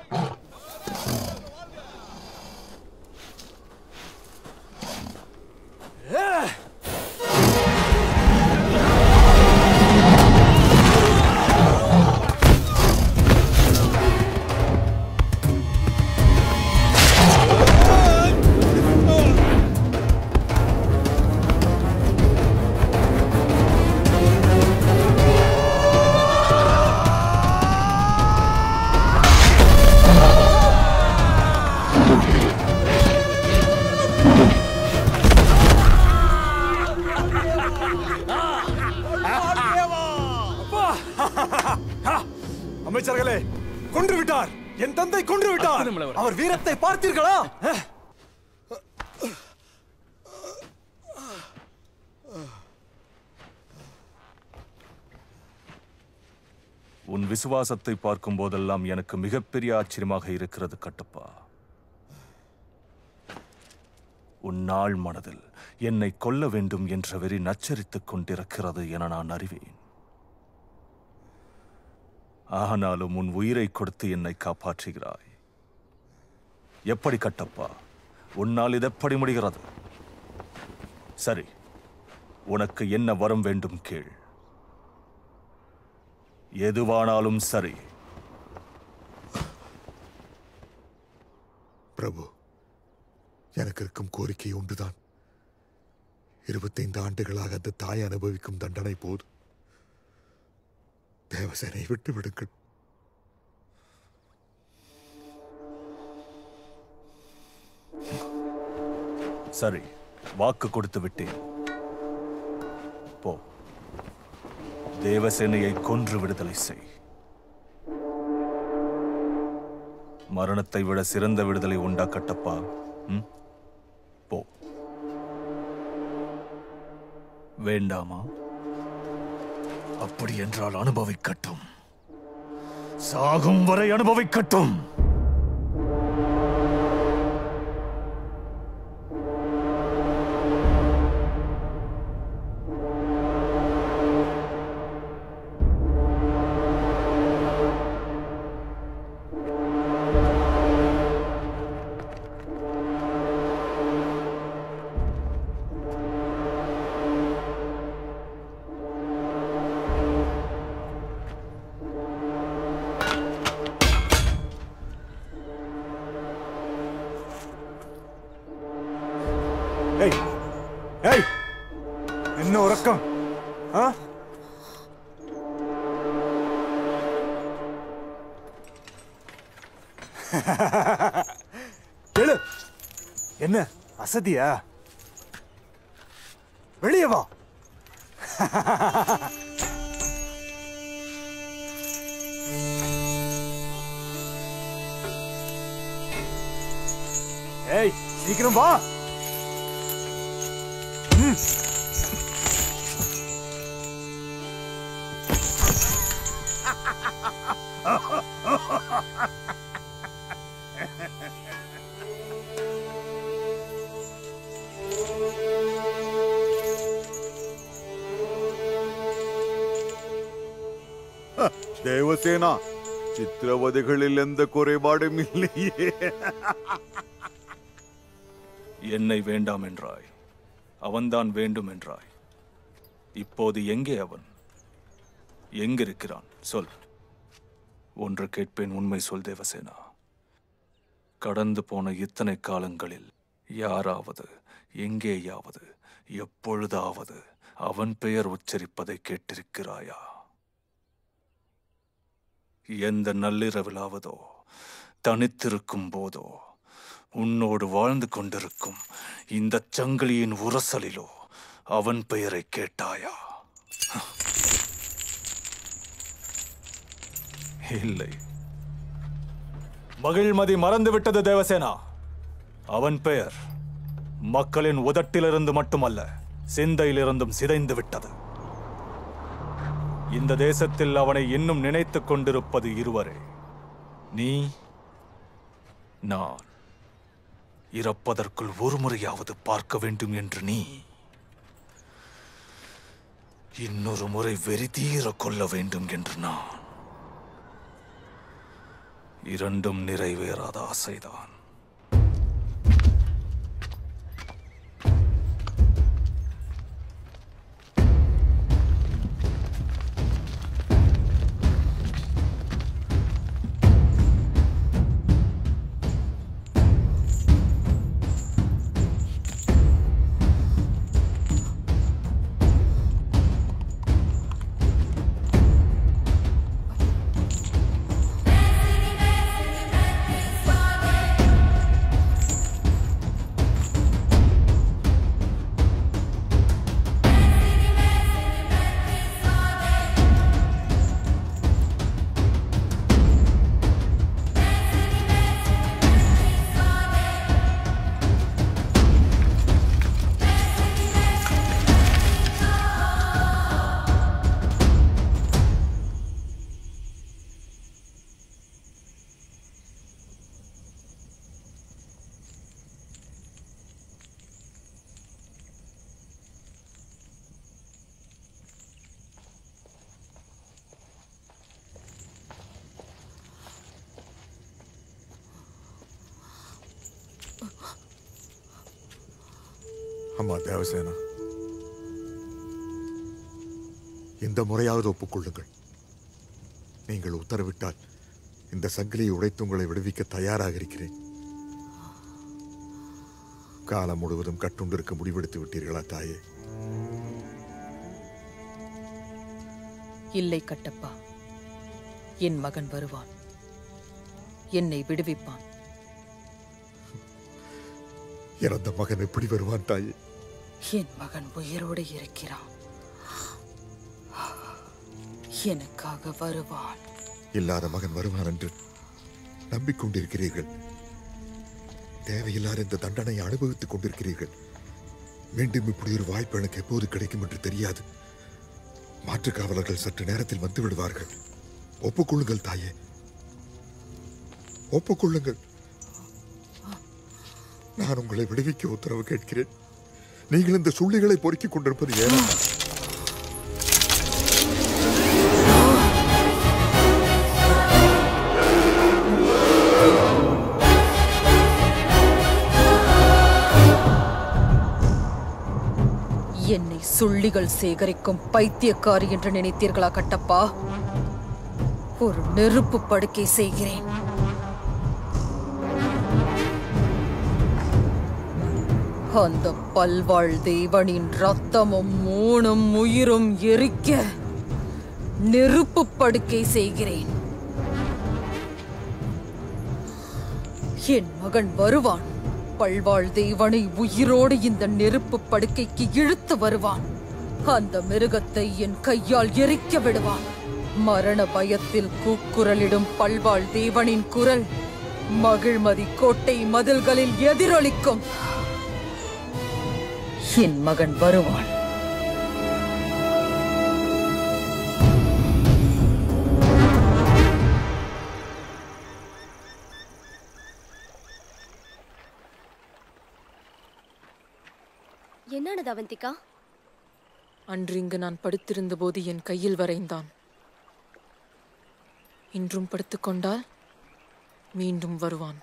அமைச்சர்களே, கொன்று விட்டார். என் தந்தை கொன்று விட்டார். அவர் வீரத்தை பார்த்தீர்களா? உன் விசுவாசத்தை பார்க்கும் போதெல்லாம் எனக்கு மிகப்பெரிய ஆச்சரியமாக இருக்கிறது கட்டப்பா. உன் நாள் மனதில் என்னை கொல்ல வேண்டும் என்ற வெறி நச்சரித்துக் கொண்டிருக்கிறது என நான் அறிவேன். ஆனாலும் உன் உயிரை கொடுத்து என்னை காப்பாற்றுகிறாய். எப்படி கட்டப்பா? உன்னால் இதெப்படி முடிகிறது? சரி, உனக்கு என்ன வரம் வேண்டும் கேள். எதுவானாலும் சரி. பிரபு, எனக்கு இருக்கும் கோரிக்கை ஒன்றுதான். 25 ஆண்டுகளாக அந்த தாய் அனுபவிக்கும் தண்டனை போது தேவசேனை விட்டு விடுங்கள். சரி, வாக்கு கொடுத்து விட்டேன். போ, தேவசேனையை கொன்று விடுதலை செய். மரணத்தை விட சிறந்த விடுதலை உண்டா கட்டப்பா? போ. வேண்டாமா? அப்படி என்றால் அனுபவிக்கட்டும். சாகும் வரை அனுபவிக்கட்டும். என்ன உறக்கம்? எழு. என்ன அசதியா? வெளியே வா. ஏய், சீக்கிரம் வா. தேவசேனா, சித்திரவதைகளில் எந்த குறைபாடும் இல்லையே. என்னை வேண்டாம் என்றாய், அவன்தான் வேண்டும் என்றாய். இப்போது எங்கே அவன்? எங்கிருக்கிறான்? சொல். ஒன்று கேட்பேன், உண்மை சொல் தேவசேனா. கடந்து போன இத்தனை காலங்களில் யாராவது, எங்கேயாவது, எப்பொழுதாவது அவன் பெயர் உச்சரிப்பதை கேட்டிருக்கிறாயா? எந்த நள்ளிரவிலாவதோ, தனித்திருக்கும் போதோ, உன்னோடு வாழ்ந்து கொண்டிருக்கும் இந்த சங்கிலியின் உரசலிலோ அவன் பெயரை கேட்டாயா? இல்லை. மகிழ்மதி மறந்துவிட்டது தேவசேனா. அவன் பெயர் மக்களின் உதட்டிலிருந்து மட்டுமல்ல, சிந்தையிலிருந்தும் சிதைந்து விட்டது. இந்த தேசத்தில் அவனை இன்னும் நினைத்துக் கொண்டிருப்பது இருவரே, நீ, நான். இறப்பதற்குள் ஒரு முறையாவது பார்க்க வேண்டும் என்று நீ, இன்னொரு முறை வெறிதீர கொள்ள வேண்டும் என்று நான். இரண்டும் நிறைவேறாத ஆசைதான். அம்மா தேவசேனா, இந்த முறையாவது ஒப்புக்கொள்ளுங்கள். நீங்கள் உத்தரவிட்டால் இந்த சங்கிலியை உடைத்து உங்களை விடுவிக்க தயாராக இருக்கிறேன். காலம் முழுவதும் கட்டுண்டிருக்க முடிவெடுத்து விட்டீர்களா தாயே? இல்லை கட்டப்பா, என் மகன் வருவான், என்னை விடுவிப்பான். இறந்த மகன் எப்படி வருவான் தாயே? என் மகன் உயிரோடு இருக்கிறான், எனக்காக வருவான். இல்லாத மகன் வருவான் என்று நம்பிக்கொண்டிருக்கிறீர்கள். தேவையில்லாத இந்த தண்டனை அனுபவித்துக் கொண்டிருக்கிறீர்கள். மீண்டும் இப்படி ஒரு வாய்ப்பு எனக்கு எப்போது கிடைக்கும் என்று தெரியாது. மாற்று காவலர்கள் சற்று நேரத்தில் வந்து விடுவார்கள். ஒப்புக்கொள்ளுங்கள் தாயே, ஒப்புக்கொள்ளுங்கள். நான் உங்களை விடுவிக்க உத்தரவு கேட்கிறேன். நீங்கள் இந்த சுள்ளிகளை பொறுக்கிக் கொண்டிருப்பது ஏன்? என்னை சுள்ளிகள் சேகரிக்கும் பைத்தியக்காரி என்று நினைத்தீர்களா கட்டப்பா? ஒரு நெருப்பு படுக்கை செய்கிறேன். அந்த பல்வாழ் தேவனின் ரத்தமும் மூணும் உயிரும் எரிக்க நெருப்பு படுக்கை செய்கிறேன். என் மகன் வருவான். பல்வாழ் தேவனை உயிரோடு இந்த நெருப்பு படுக்கைக்கு இழுத்து வருவான். அந்த மிருகத்தை என் கையால் எரிக்க விடுவான். மரண பயத்தில் கூக்குரலிடும் பல்வாழ் தேவனின் குரல் மகிழ்மதி கோட்டை மதில்களில் எதிரொலிக்கும். என் மகன் வருவான். என்னானது அவந்திகா? அன்று இங்கு நான் படுத்திருந்த போது என் கையில் வரைந்தான். இன்றும் படுத்துக்கொண்டால் மீண்டும் வருவான்.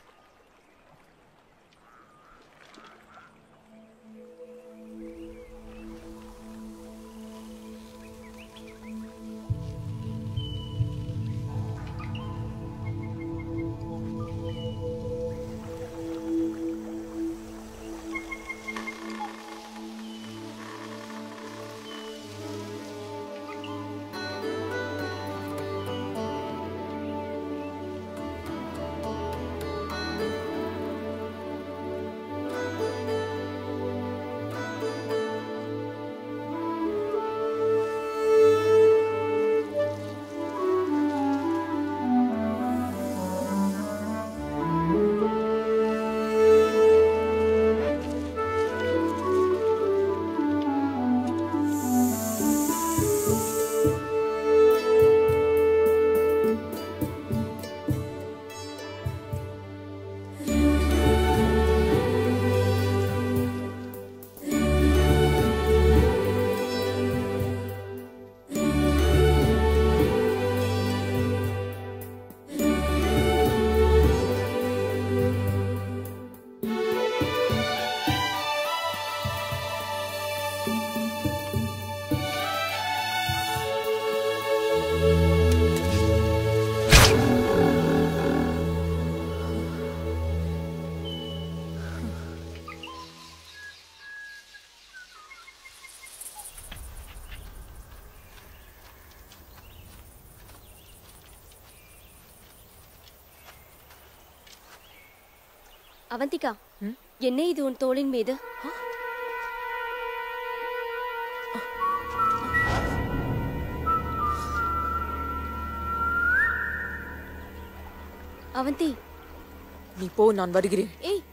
அவந்திகா, என்ன இது உன் தோளின் மீது? அவந்தி, நீ போ, நான் வருகிறேன். ஏய்,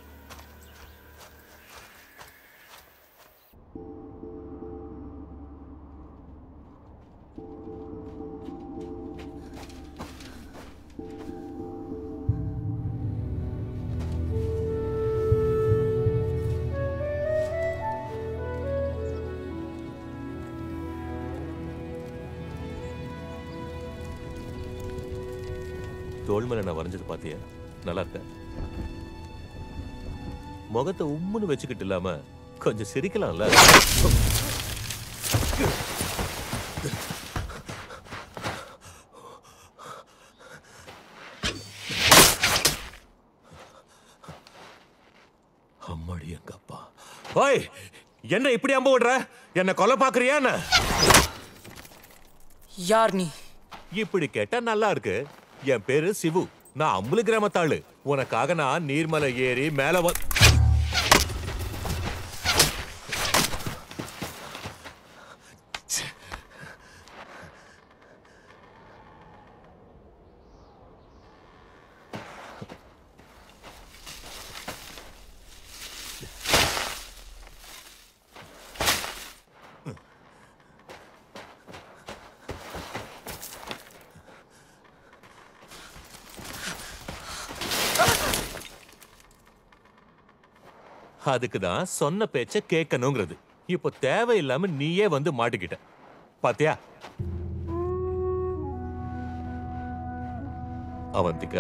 தோல் மேல நான் வரைஞ்சது பாத்தியா? நல்லா இருக்க? முகத்தை உம்முன்னு வச்சுக்கிட்டு இல்லாம கொஞ்சம் சிரிக்கலாம்ல? அம்மாடி எங்க அப்பா! ஓய், என்ன இப்படி அம்ப விடுற? என்ன கொலை பாக்குறியா? யார் நீ? இப்படி கேட்டா நல்லா இருக்கு. என் பேரு சிவு. நான் அம்புலி கிராமத்தாளு. உனக்காக நான் நீர்மலை ஏறி மேல அதுக்குதான் சொன்ன பேச்ச கேட்கணுங்கிறது. இப்போ தேவையில்லாம நீயே வந்து மாட்டிக்கிட்ட பாத்தியா? அவந்திகா,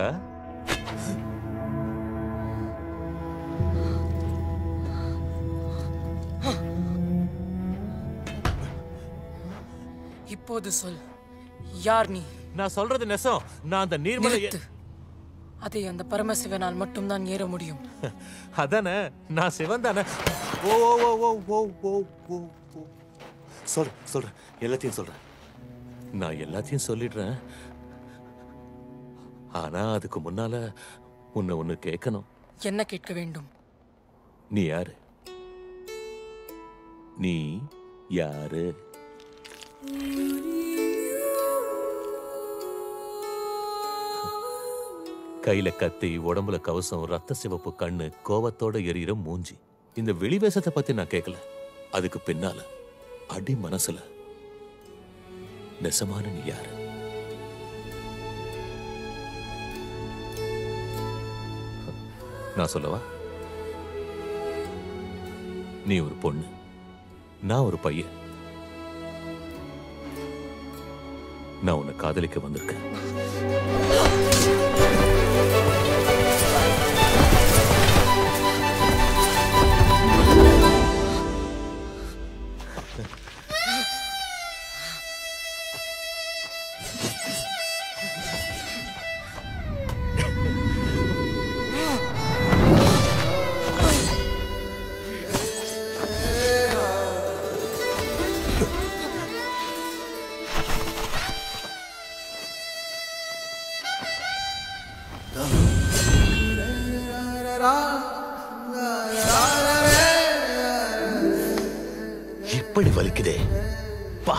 இப்போது சொல், யார் நீ? நான் சொல்றது நெசம். நான் அந்த நீர்மலை அதை அந்த பரமசிவனால் மட்டும்தான் ஏற முடியும். அதானே, நான் சிவன் தானே. ஓ ஓ ஓ ஓ ஓ ஓ ஓ சொல்றேன், எல்லாத்தையும் சொல்றேன். நான் எல்லாத்தையும் சொல்லிடுறேன். ஆனா அதுக்கு முன்னால உன்னை ஒண்ணு கேட்கணும். என்ன கேட்க வேண்டும்? நீ யாரு? நீ யாரு? கையில கத்தி, உடம்புல கவசம், ரத்த சிவப்பு கண்ணு, கோவத்தோட எரியிற மூஞ்சி. இந்த வெளிவேசத்தை பத்தி நான் கேட்கல. அதுக்கு பின்னால அடி மனசுல நெசமான நீ யாரு? நான் சொல்லவா? நீ ஒரு பொண்ணு, நான் ஒரு பையன். நான் உன்னை காதலிக்க வந்திருக்கேன். இப்படி வலிக்குதே பா.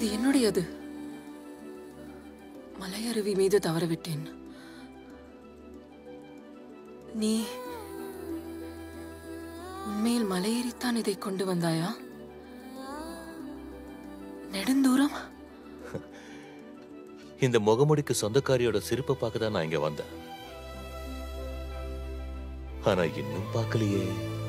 இது என்னுடையது. மலையருவி மீது தவறவிட்டேன். நீ உண்மையில் மலையேறித்தான் இதை கொண்டு வந்தாயா? நெடுந்தூரம்? இந்த முகமுடிக்கு சொந்தக்காரியோட சிரிப்பை பார்க்க தான் நான் இங்க வந்தேன். ஆனா இன்னும் பார்க்கலையே.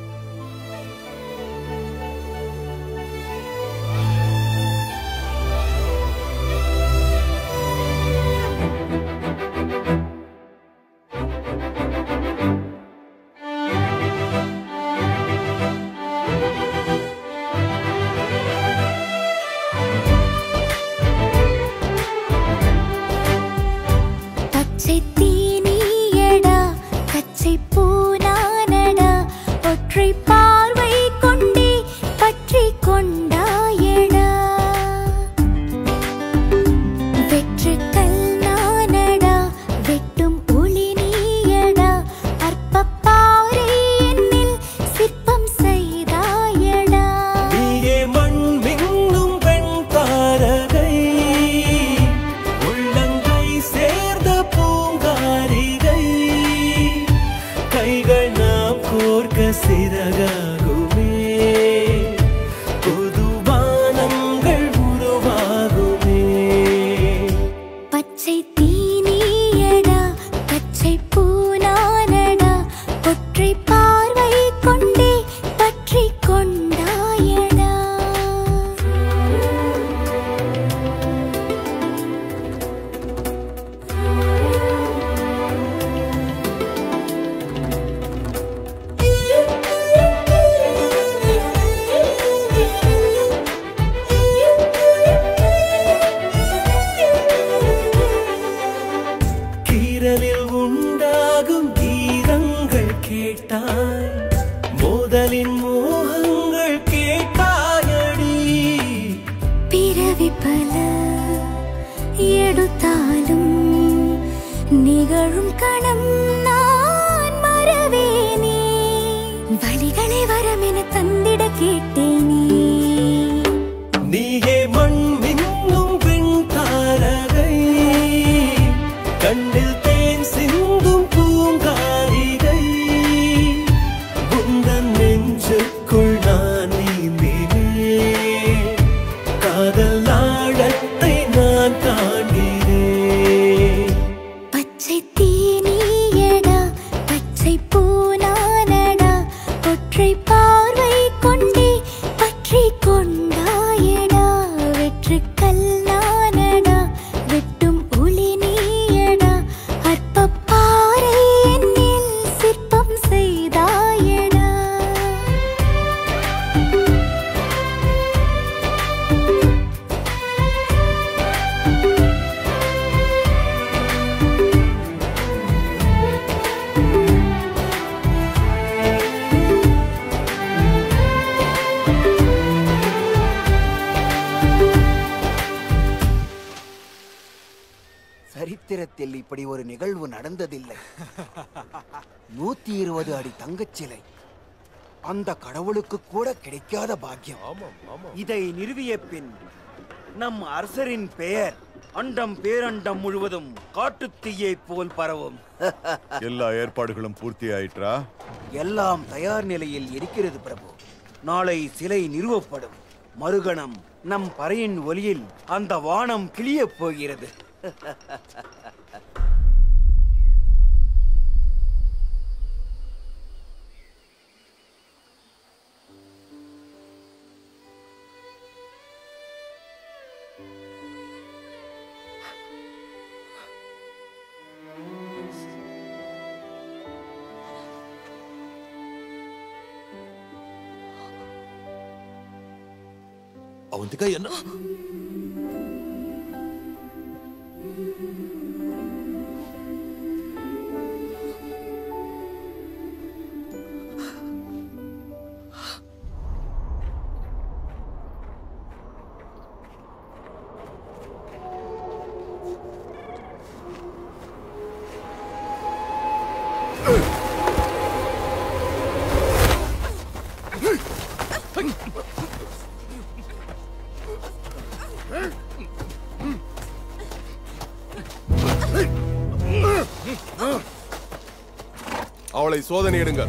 சரித்திரத்தில் இப்படி ஒரு நிகழ்வு நடந்ததில்லை. 120 அடி தங்கச் சிலை, அந்த கடவுளுக்கு கூட கிடைக்காத பாக்கியம். இதை நிறுவிய பின் நம் அரசரின் பெயர் அண்டம் பேரண்டம் முழுவதும் காட்டுத்தீயை போல் பரவும். எல்லா ஏற்பாடுகளும் பூர்த்தி ஆயிற்றா? எல்லாம் தயார் நிலையில் இருக்கிறது பிரபு. நாளை சிலை நிறுவப்படும். மறுகணம் நம் பறையின் ஒலியில் அந்த வானம் கிளியப் போகிறது. ಅವಂತಿಕ என்ன அவளை சோதனையிடுங்கள்.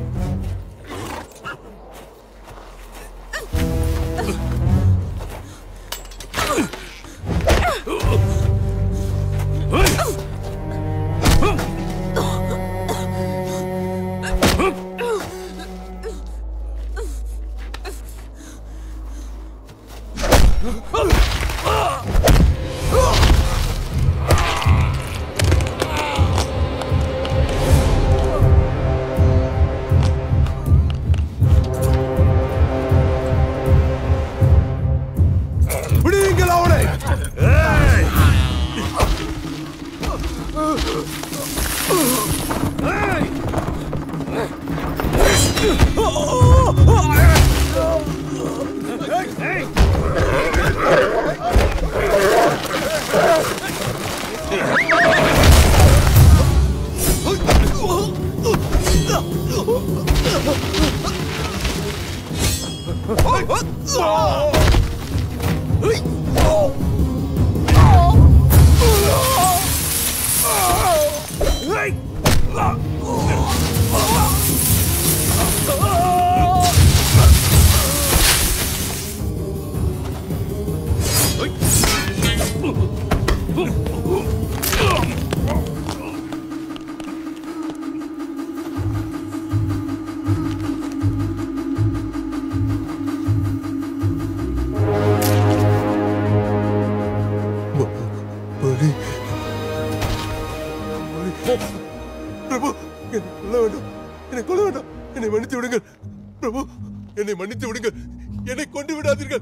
பிரபு, என்னை கொல்ல வேண்டாம். என்னை மன்னித்து விடுங்கள் பிரபு, என்னை மன்னித்து விடுங்கள். என்னை கொண்டு விடாதீர்கள்.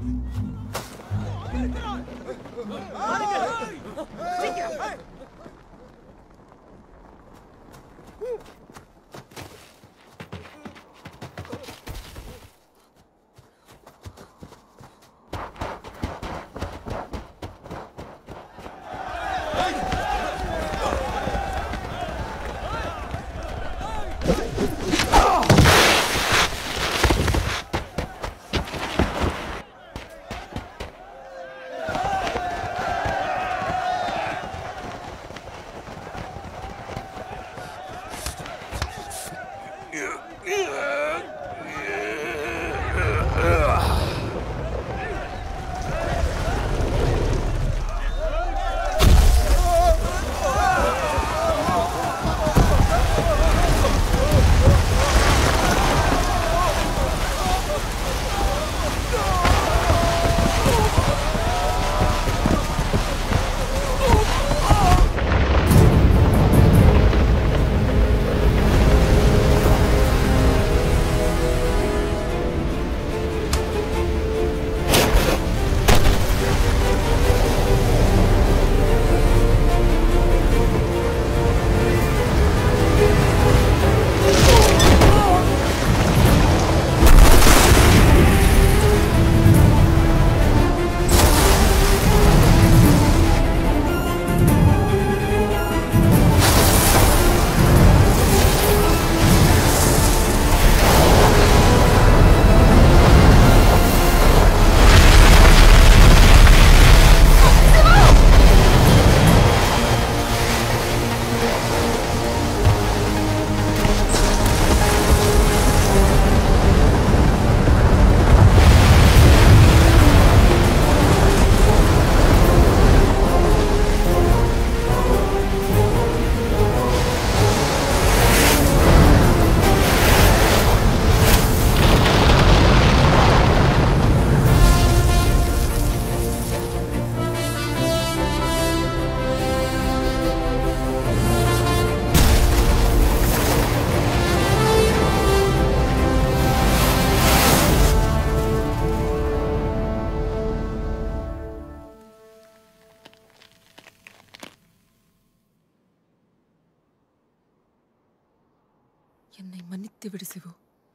என்னை மன்னித்து விடு சிவு.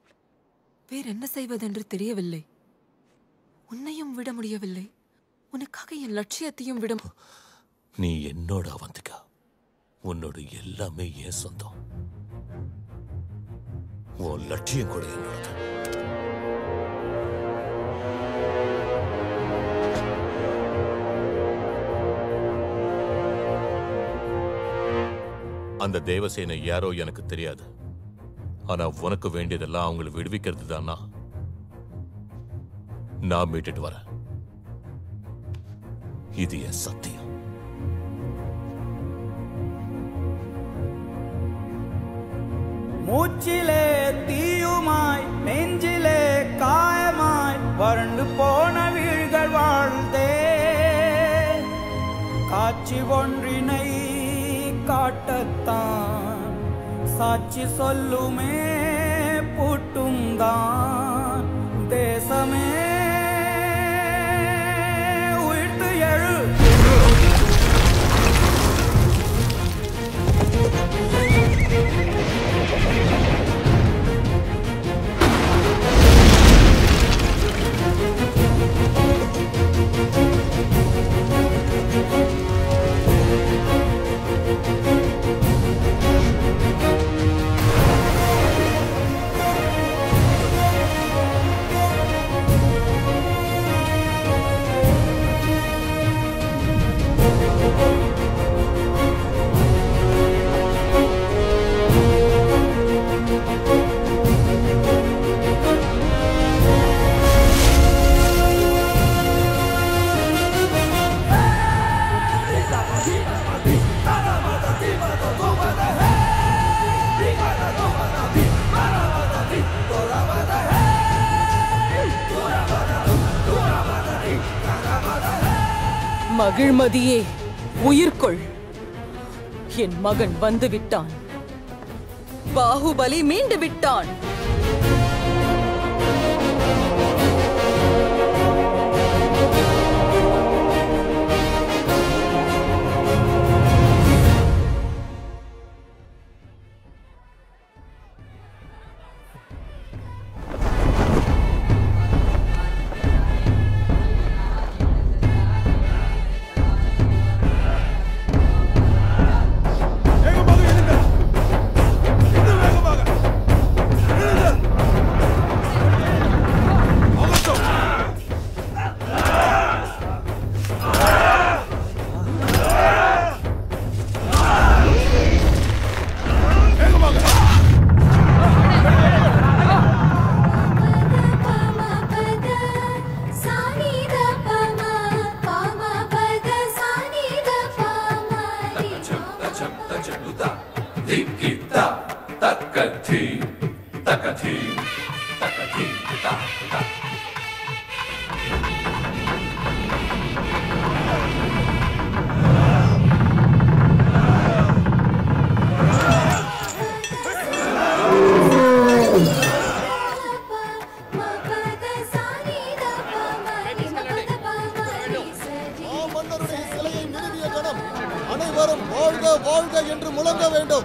வேற என்ன செய்வதென்று தெரியவில்லை. உன்னையும் விட முடியவில்லை. உனக்காக என் லட்சியத்தையும் விட. நீ என்னோட அவந்திகா. உன்னோட எல்லாமே ஏன் சொந்தம். உன் லட்சியம் கூட என்னோடது. அந்த தேவசேனை யாரோ எனக்கு தெரியாது. ஆனா உனக்கு வேண்டியதெல்லாம் அவங்களை விடுவிக்கிறது தானா? நான் மீட்டுட்டு வரேன். இது என் சத்தியம். மூச்சிலே தீயுமாய் நெஞ்சிலே காயமாய் வறண்டு போன வீழ்கள் வாழ்ந்தே காட்சி ஒன்றினை காட்டத்தான் சாட்சி சொல்லுமே பூட்டும் தான் தேசமே உயிர்த்து எழு. மகிழ்மதியே, உயிர்கொள். என் மகன் வந்து விட்டான். பாகுபலி மீண்டு விட்டான். அனைவரும் வாழ்க வாழ்க என்று முழங்க வேண்டும்.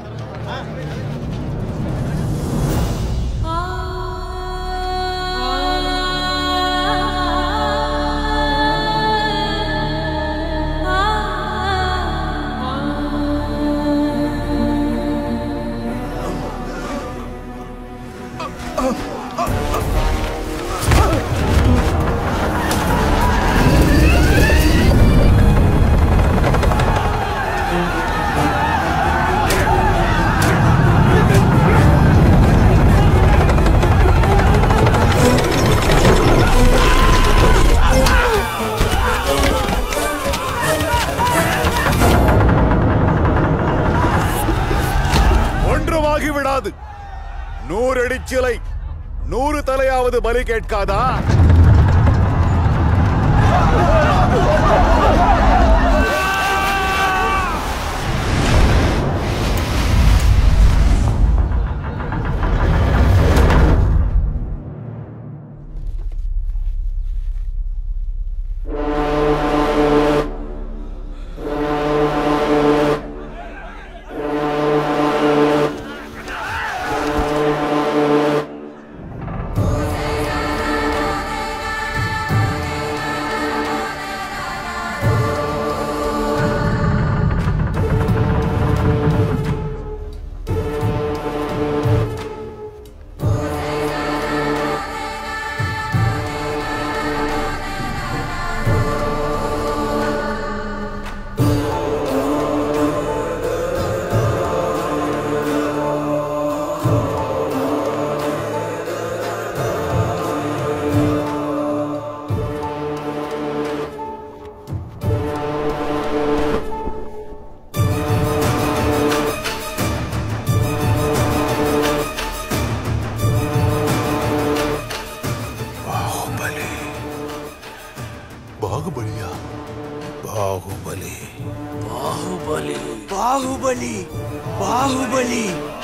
விடாது. 100 அடி சிலை 100 தலையாவது பலி கேட்காதா? பாகுபலி. பாகுபலியா? பாகுபலி. பாகுபலி பாகுபலி பாகுபலி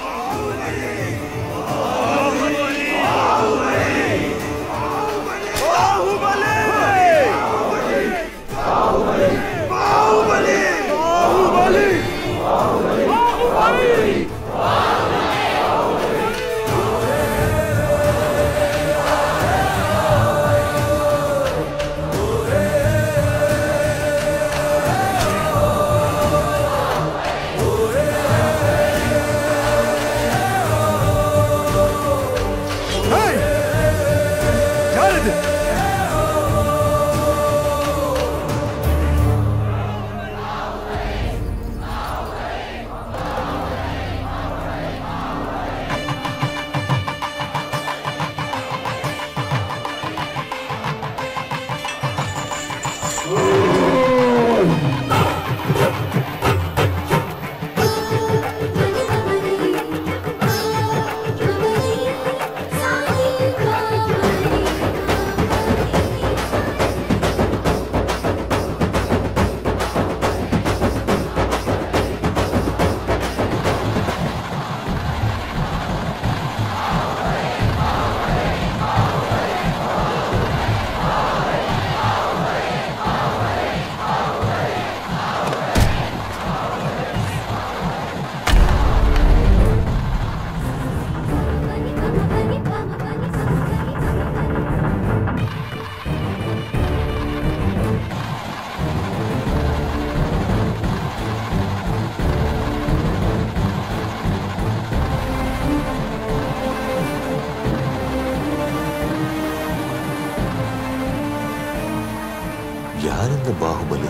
யார் இந்த பாகுபலி?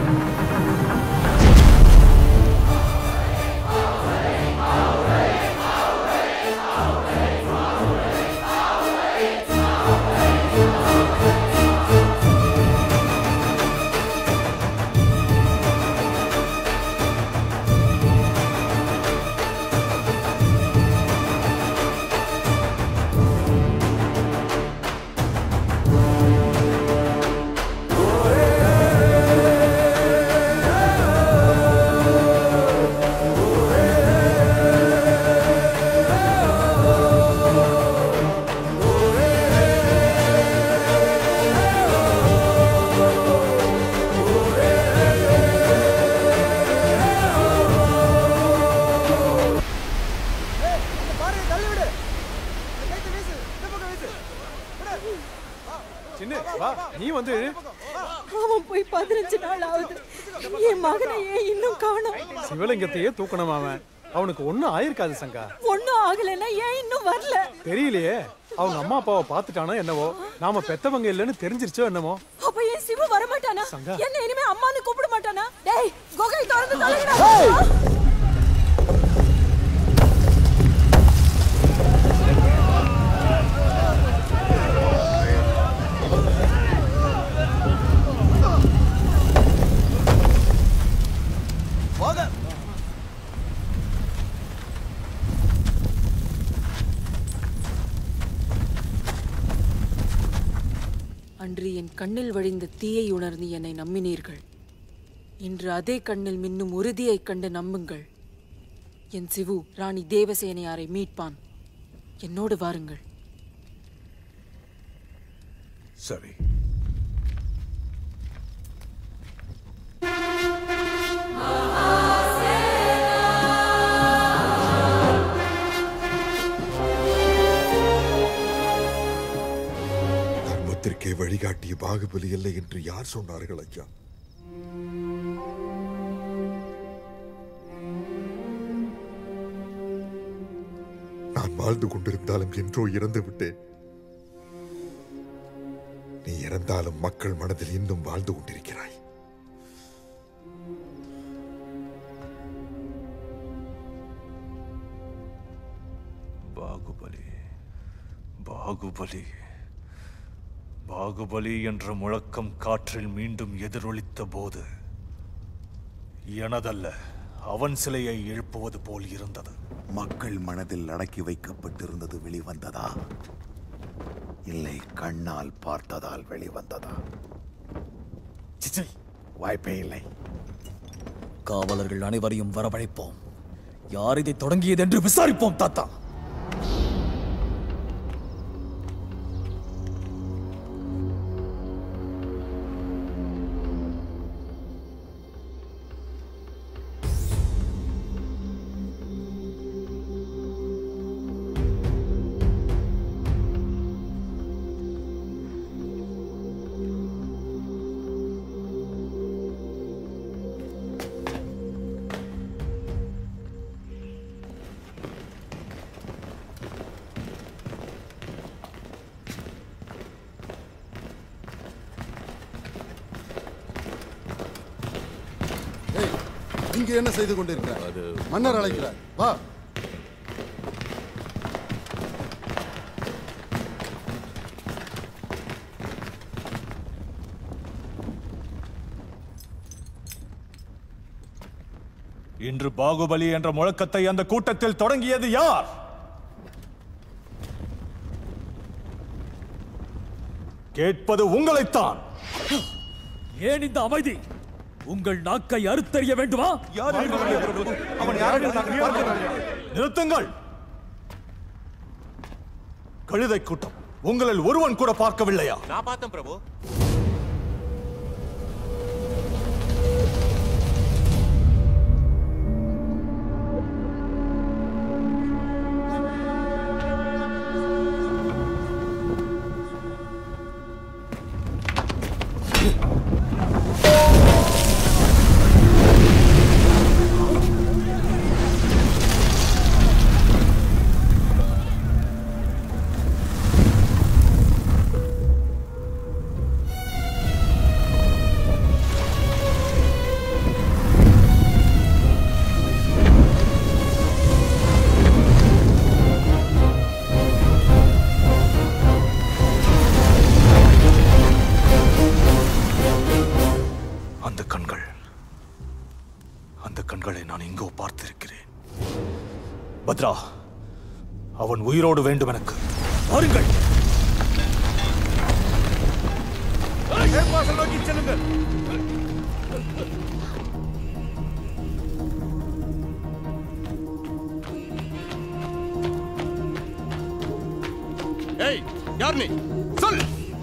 நீ வந்து அவன் போய் 15 நாள் ஆகுது. என் மகனை ஏன் இன்னும் காணோம்? சிவலிங்கத்தையே தூக்கணும் அவன். அவனுக்கு ஒண்ணும் ஆயிருக்காது சங்கா. ஒண்ணும் ஆகலைன்னா ஏன் இன்னும் வரல? தெரியலையே. அவங்க அம்மா அப்பாவை பார்த்துட்டானோ என்னவோ, நாம பெத்தவங்க இல்லைன்னு தெரிஞ்சிருச்சோ என்னமோ. அப்ப ஏன் சிவ வர மாட்டானா? சங்கா. என்ன இனிமே அம்மான்னு கூப்பிட மாட்டானா? டேய் குகை திறந்து தள்ளுங்கடா. அன்று என் கண்ணில் வழிந்த தீயை உணர்ந்து என்னை நம்பினீர்கள். இன்று அதே கண்ணில் மின்னும் உறுதியைக் கண்டு நம்புங்கள். என் சிவு ராணி தேவசேனையாரை மீட்பான். என்னோடு வாருங்கள். சரி. தர்மத்திற்கே வழிகாட்டிய பாகுபலி இல்லை என்று யார் சொன்னார்கள் ஐயா? நான் வாழ்ந்து கொண்டிருந்தாலும் என்றோ இறந்து விட்டேன். நீ இறந்தாலும் மக்கள் மனதில் இன்னும் வாழ்ந்து கொண்டிருக்கிறாய். பாகுபலி, பாகுபலி, பாகுபலி என்ற முழக்கம் காற்றில் மீண்டும் எதிரொலித்த போது எனதல்ல அவன் சிலையை எழுப்புவது போல் இருந்தது. மக்கள் மனதில் அடக்கி வைக்கப்பட்டிருந்தது வெளிவந்ததா? இல்லை கண்ணால் பார்த்ததால் வெளிவந்ததா? வாய்ப்பே இல்லை. காவலர்கள் அனைவரையும் வரவழைப்போம். யார் இதை தொடங்கியது என்று விசாரிப்போம் தாத்தா. இங்கே என்ன செய்து கொண்டிருக்கிறார்? மன்னர் அழைக்கிறார், வா. இன்று பாகுபலி என்ற முழக்கத்தை அந்த கூட்டத்தில் தொடங்கியது யார்? கேட்பது உங்களைத்தான். ஏன் இந்த அமைதி? உங்கள் நாக்கை அறுத்தறிய வேண்டுமா? நிறுத்துங்கள். கழுதை கூட்டம் உங்களில் ஒருவன் கூட பார்க்கவில்லையா? நான் பார்த்தேன் பிரபு. பத்ரா, அவன் உயிரோடு வேண்டும் எனக்கு. வாருங்கள். நோக்கி செல்லுங்கள். ஏய், யார் நீ? சொல்.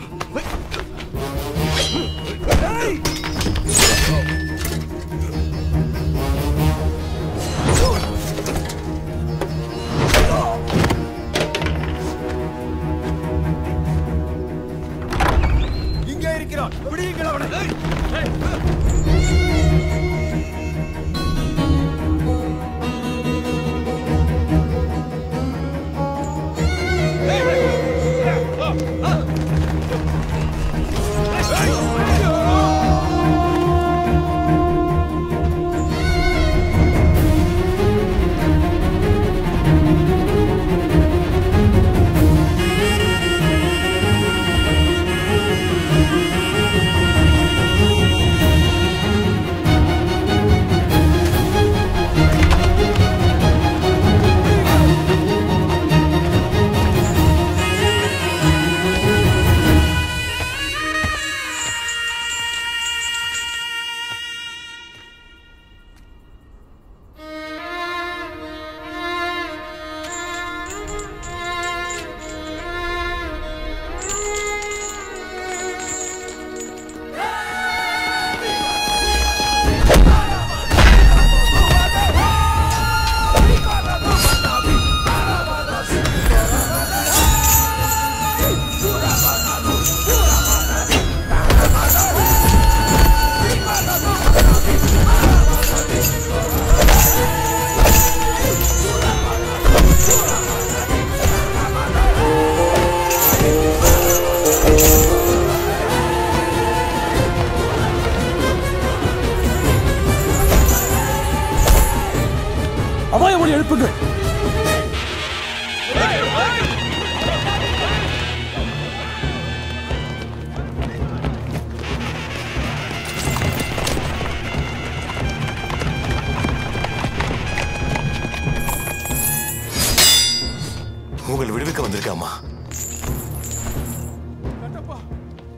இங்கே இருக்கிறான். பிடியுங்கள் அவனை.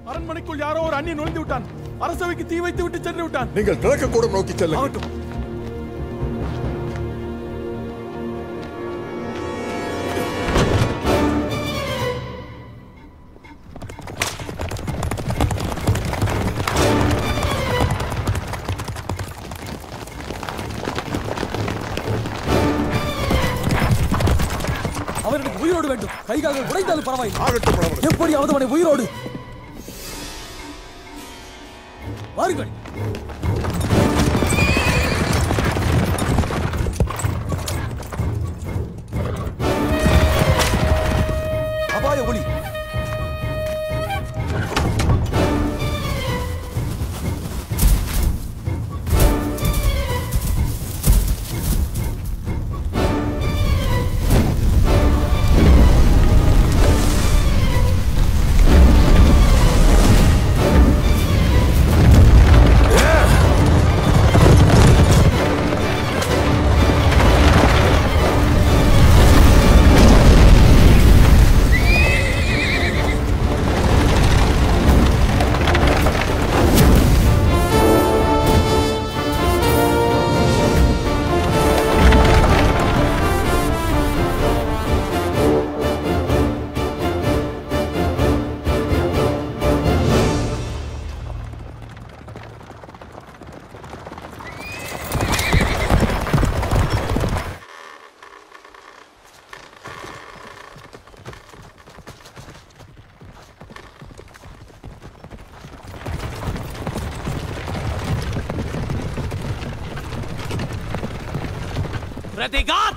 அரண்மனைக்குள் யாரோ ஒரு அந்நியன் நுழைந்து விட்டான். அரசவைக்கு தீ வைத்து விட்டு சென்று விட்டான். நீங்கள் கிழக்கு கூட நோக்கி செல்லுங்கள். அவனுக்கு உயிரோடு வேண்டும். கைகால்கள் உடைந்தாலும் பரவாயில்லை. எப்படியாவது அவனை உயிரோடு வாருங்கள். அபாய ஒளி. प्रतिघात!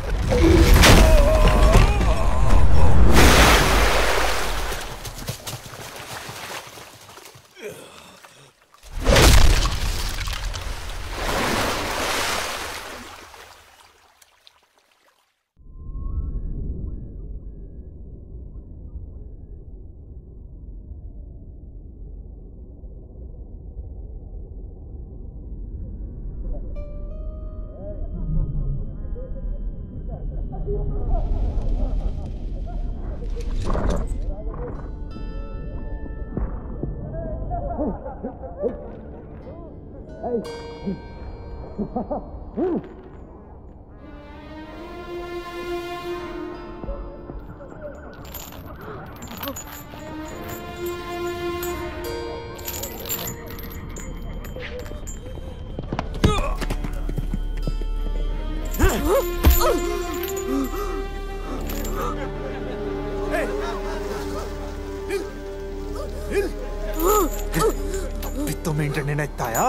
தப்பித்தோம் என்று நினைத்தாயா?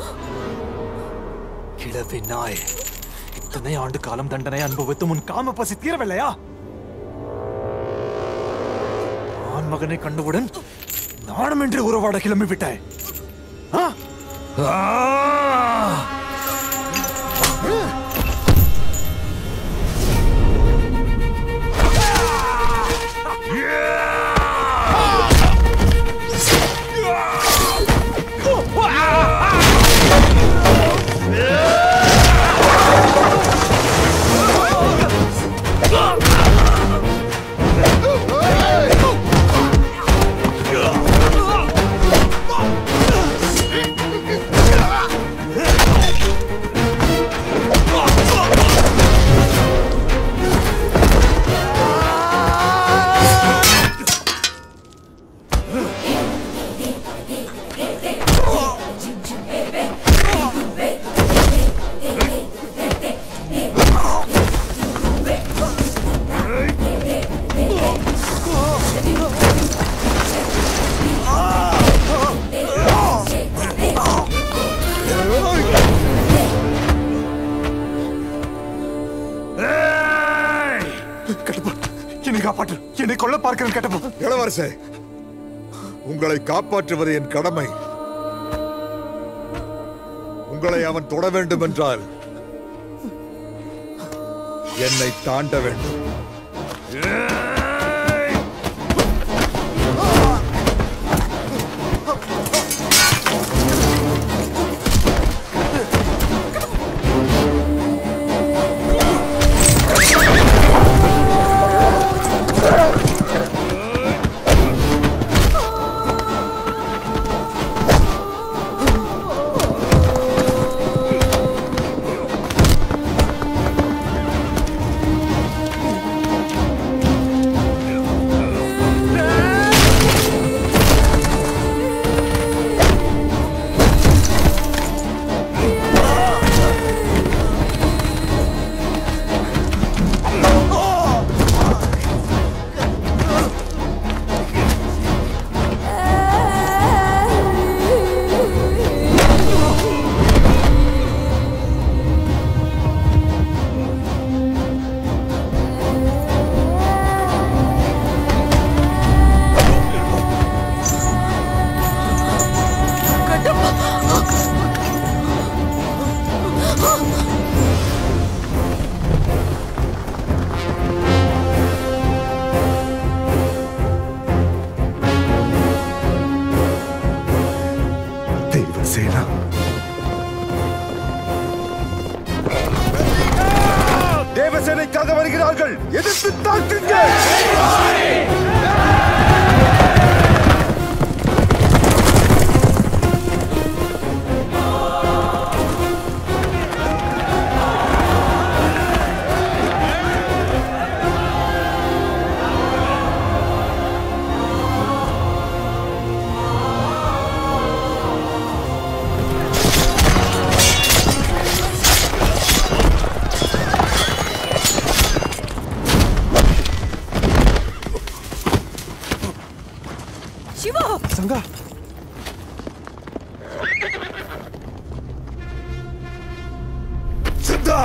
கிழவி நாய், இத்தனை ஆண்டு காலம் தண்டனை அனுபவித்து உன் காம பசி தீரவில்லையா? ஆண் மகனை கண்டவுடன் நாணம் என்று உறவாட கிளம்பி விட்டாய். என்னை கொல்ல பார்க்கிறேன் கட்டப்பா. இளவரசே, உங்களை காப்பாற்றுவது என் கடமை. உங்களை அவன் தொட வேண்டும் என்றால் என்னை தாண்ட வேண்டும். சிவா சங்கா சித்தா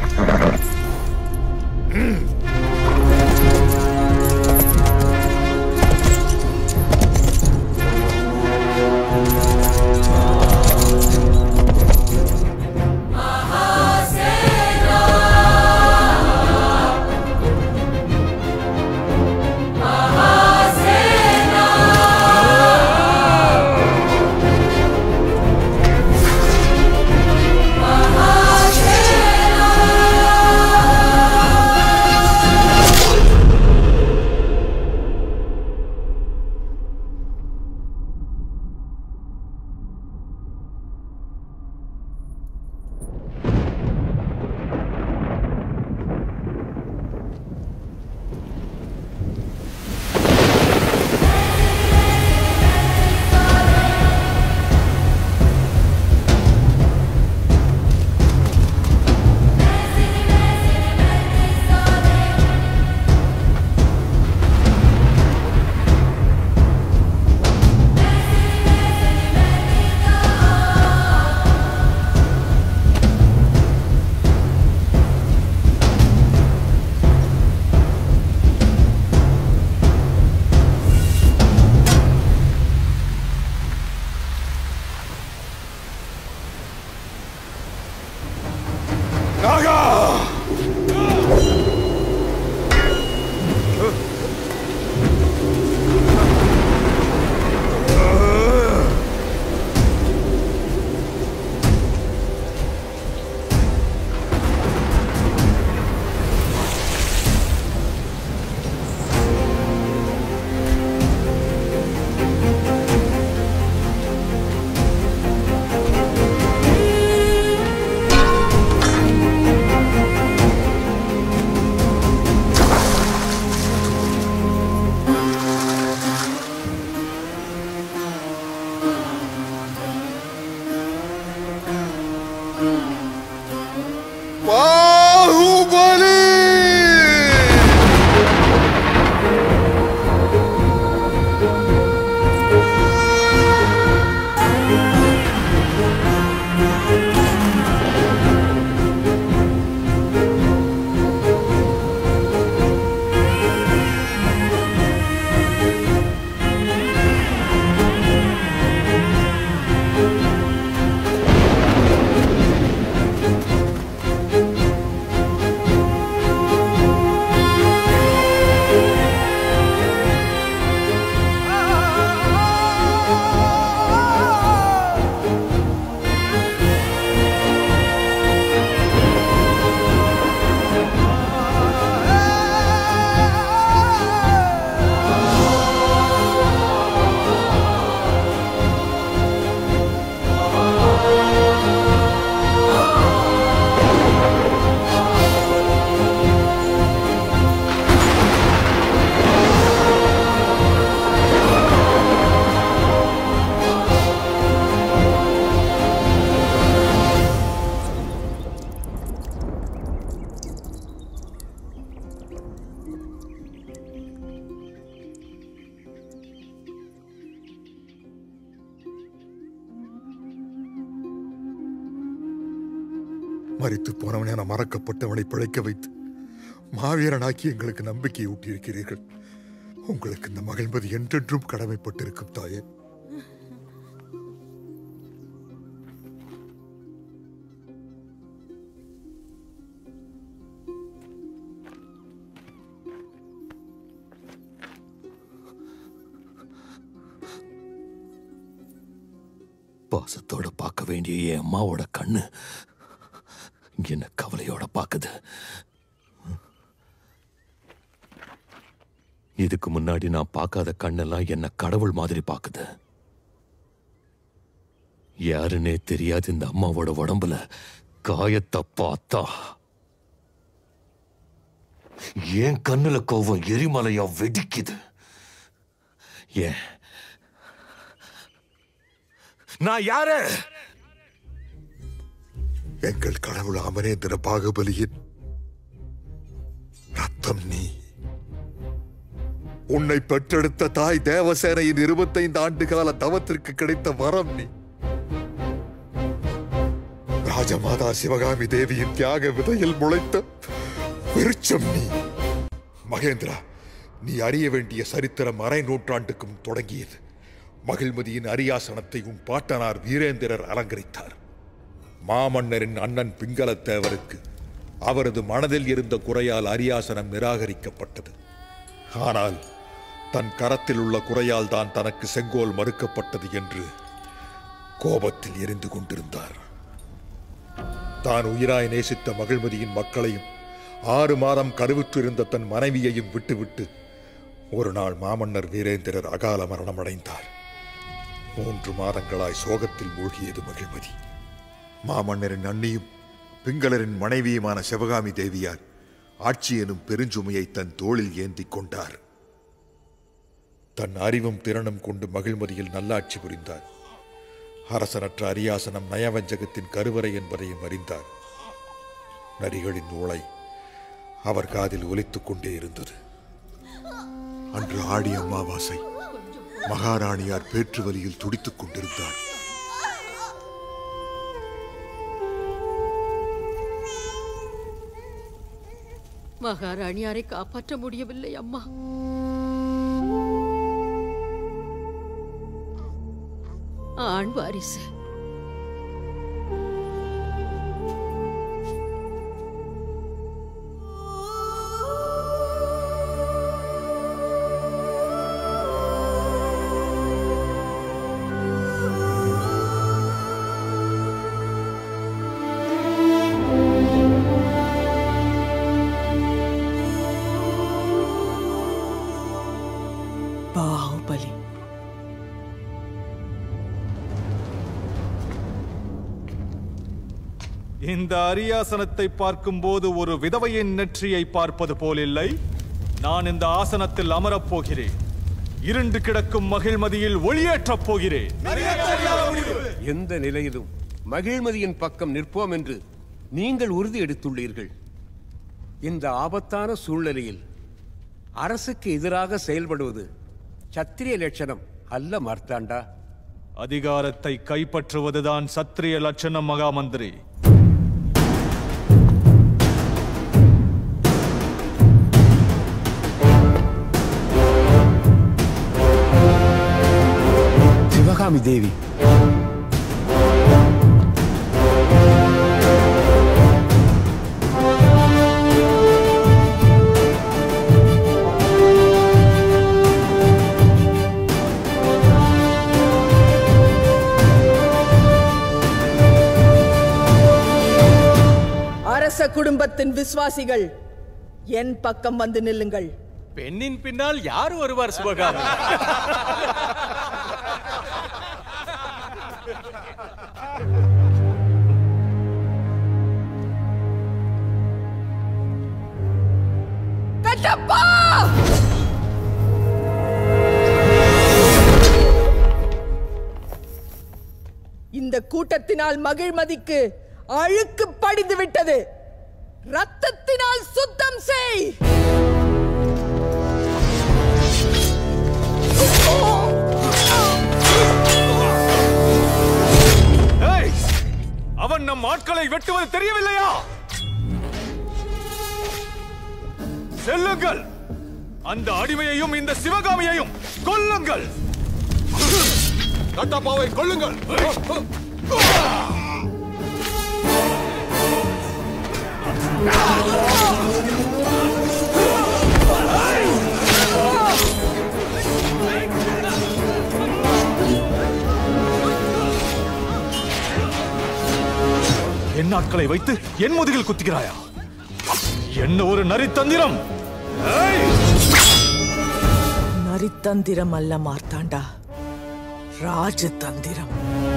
மரித்து போனவனை மறக்கப்பட்டவனை பிழைக்க வைத்து மாவீரனாக்கி எங்களுக்கு நம்பிக்கை ஊட்டியிருக்கிறீர்கள். உங்களுக்கு இந்த மகிழ்மதி என்றென்றும் கடமைப்பட்டிருக்கும் தாயே. பாசத்தோட பார்க்க வேண்டிய என் அம்மாவோட கண்ணு என்ன கவலையோட பார்க்குது. இதுக்கு முன்னாடி நான் பார்க்காத கண்ணெல்லாம் என்ன கடவுள் மாதிரி பார்க்குது. யாருன்னே தெரியாது இந்த அம்மாவோட உடம்புல காயத்தை பார்த்தா என் கண்ணுல கோவம் எரிமலையா வெடிக்குது. ஏன் நான் யாரு? எங்கள் கடவுள் அமரேந்திர பாகுபலியின் ரத்தம் நீ. உன் உன்னை பெற்றெடுத்த தாய் தேவசேனையின் 25 ஆண்டுகால தவத்திற்கு கிடைத்த வரம் நீ. ராஜமாதா சிவகாமி தேவியின் தியாக விதையில் முளைத்த விருட்சம் நீ. மகேந்திரா, நீ அறிய வேண்டிய சரித்திரம் அரை நூற்றாண்டுக்கும் தொடங்கியது. மகிழ்மதியின் அரியாசனத்தை உன் பாட்டனார் வீரேந்திரர் அலங்கரித்தார். மாமன்னரின் அண்ணன் பிங்களத்தேவருக்கு அவரது மனதில் இருந்த குறையால் அரியாசனம் நிராகரிக்கப்பட்டது. ஆனால் தன் கரத்தில் உள்ள குறையால் தான் தனக்கு செங்கோல் மறுக்கப்பட்டது என்று கோபத்தில் எரிந்து கொண்டிருந்தார். தான் உயிராய் நேசித்த மகிழ்மதியின் மக்களையும் 6 மாதம் கருவுற்றிருந்த தன் மனைவியையும் விட்டுவிட்டு ஒரு நாள் மாமன்னர் வீரேந்திரர் அகால மரணமடைந்தார். 3 மாதங்களாய் சோகத்தில் மூழ்கியது மகிழ்மதி. மாமன்னரின் அண்ணியும் பிங்களரின் மனைவியுமான சிவகாமி தேவியார் ஆட்சி எனும் பெருஞ்சுமையை தன் தோளில் ஏந்தி கொண்டார். தன் அறிவும் திறனும் கொண்டு மகிழ்மதியில் நல்லாட்சி புரிந்தார். அரசனற்ற அரியாசனம் நயவஞ்சகத்தின் கருவறை என்பதையும் அறிந்தார். நரிகளின் ஓலை அவர் காதில் ஒலித்துக் கொண்டே இருந்தது. அன்று ஆடி அமாவாசை. மகாராணியார் பேற்று வலியில் துடித்துக் கொண்டிருந்தார். மகாராணியாரை காப்பாற்ற முடியவில்லை அம்மா. ஆண் வாரிசு பாகுபலி. இந்த அரியாசனத்தை பார்க்கும்போது ஒரு விதவையின் நெற்றியை பார்ப்பது போலில்லை. நான் இந்த ஆசனத்தில் அமரப் போகிறேன். இருண்டு கிடக்கும் மகிழ்மதியில் ஒளியேற்றப் போகிறேன். எந்த நிலையிலும் மகிழ்மதியின் பக்கம் நிற்போம் என்று நீங்கள் உறுதி எடுத்துள்ளீர்கள். இந்த ஆபத்தான சூழ்நிலையில் அரசுக்கு எதிராக செயல்படுவது சத்திரிய லட்சணம் அல்ல மார்த்தாண்டா. அதிகாரத்தை கைப்பற்றுவதுதான் சத்திரிய லட்சணம் மகாமந்திரி. சிவகாமி தேவி, அரச குடும்பத்தின் விசுவாசிகள் என் பக்கம் வந்து நில்லுங்கள். பெண்ணின் பின்னால் யார் வருவார் சிவகாமி? கட்டப்பா! இந்த கூட்டத்தினால் மகிழ்மதிக்கு அழுக்கு படிந்து விட்டது. ரத்தத்தினால் சுத்தம் செய். அவன் நம் ஆட்களை வெட்டுவது தெரியவில்லையா? செல்லுங்கள், அந்த அடிமையையும் இந்த சிவகாமியையும் கொல்லுங்கள். கட்டப்பாவை கொல்லுங்கள். என் ஆட்களை வைத்து என் முதுகில் குத்துகிறாயா? என்ன ஒரு நரித்தந்திரம்! நரித்தந்திரம் அல்ல மார்த்தாண்டா, ராஜதந்திரம்.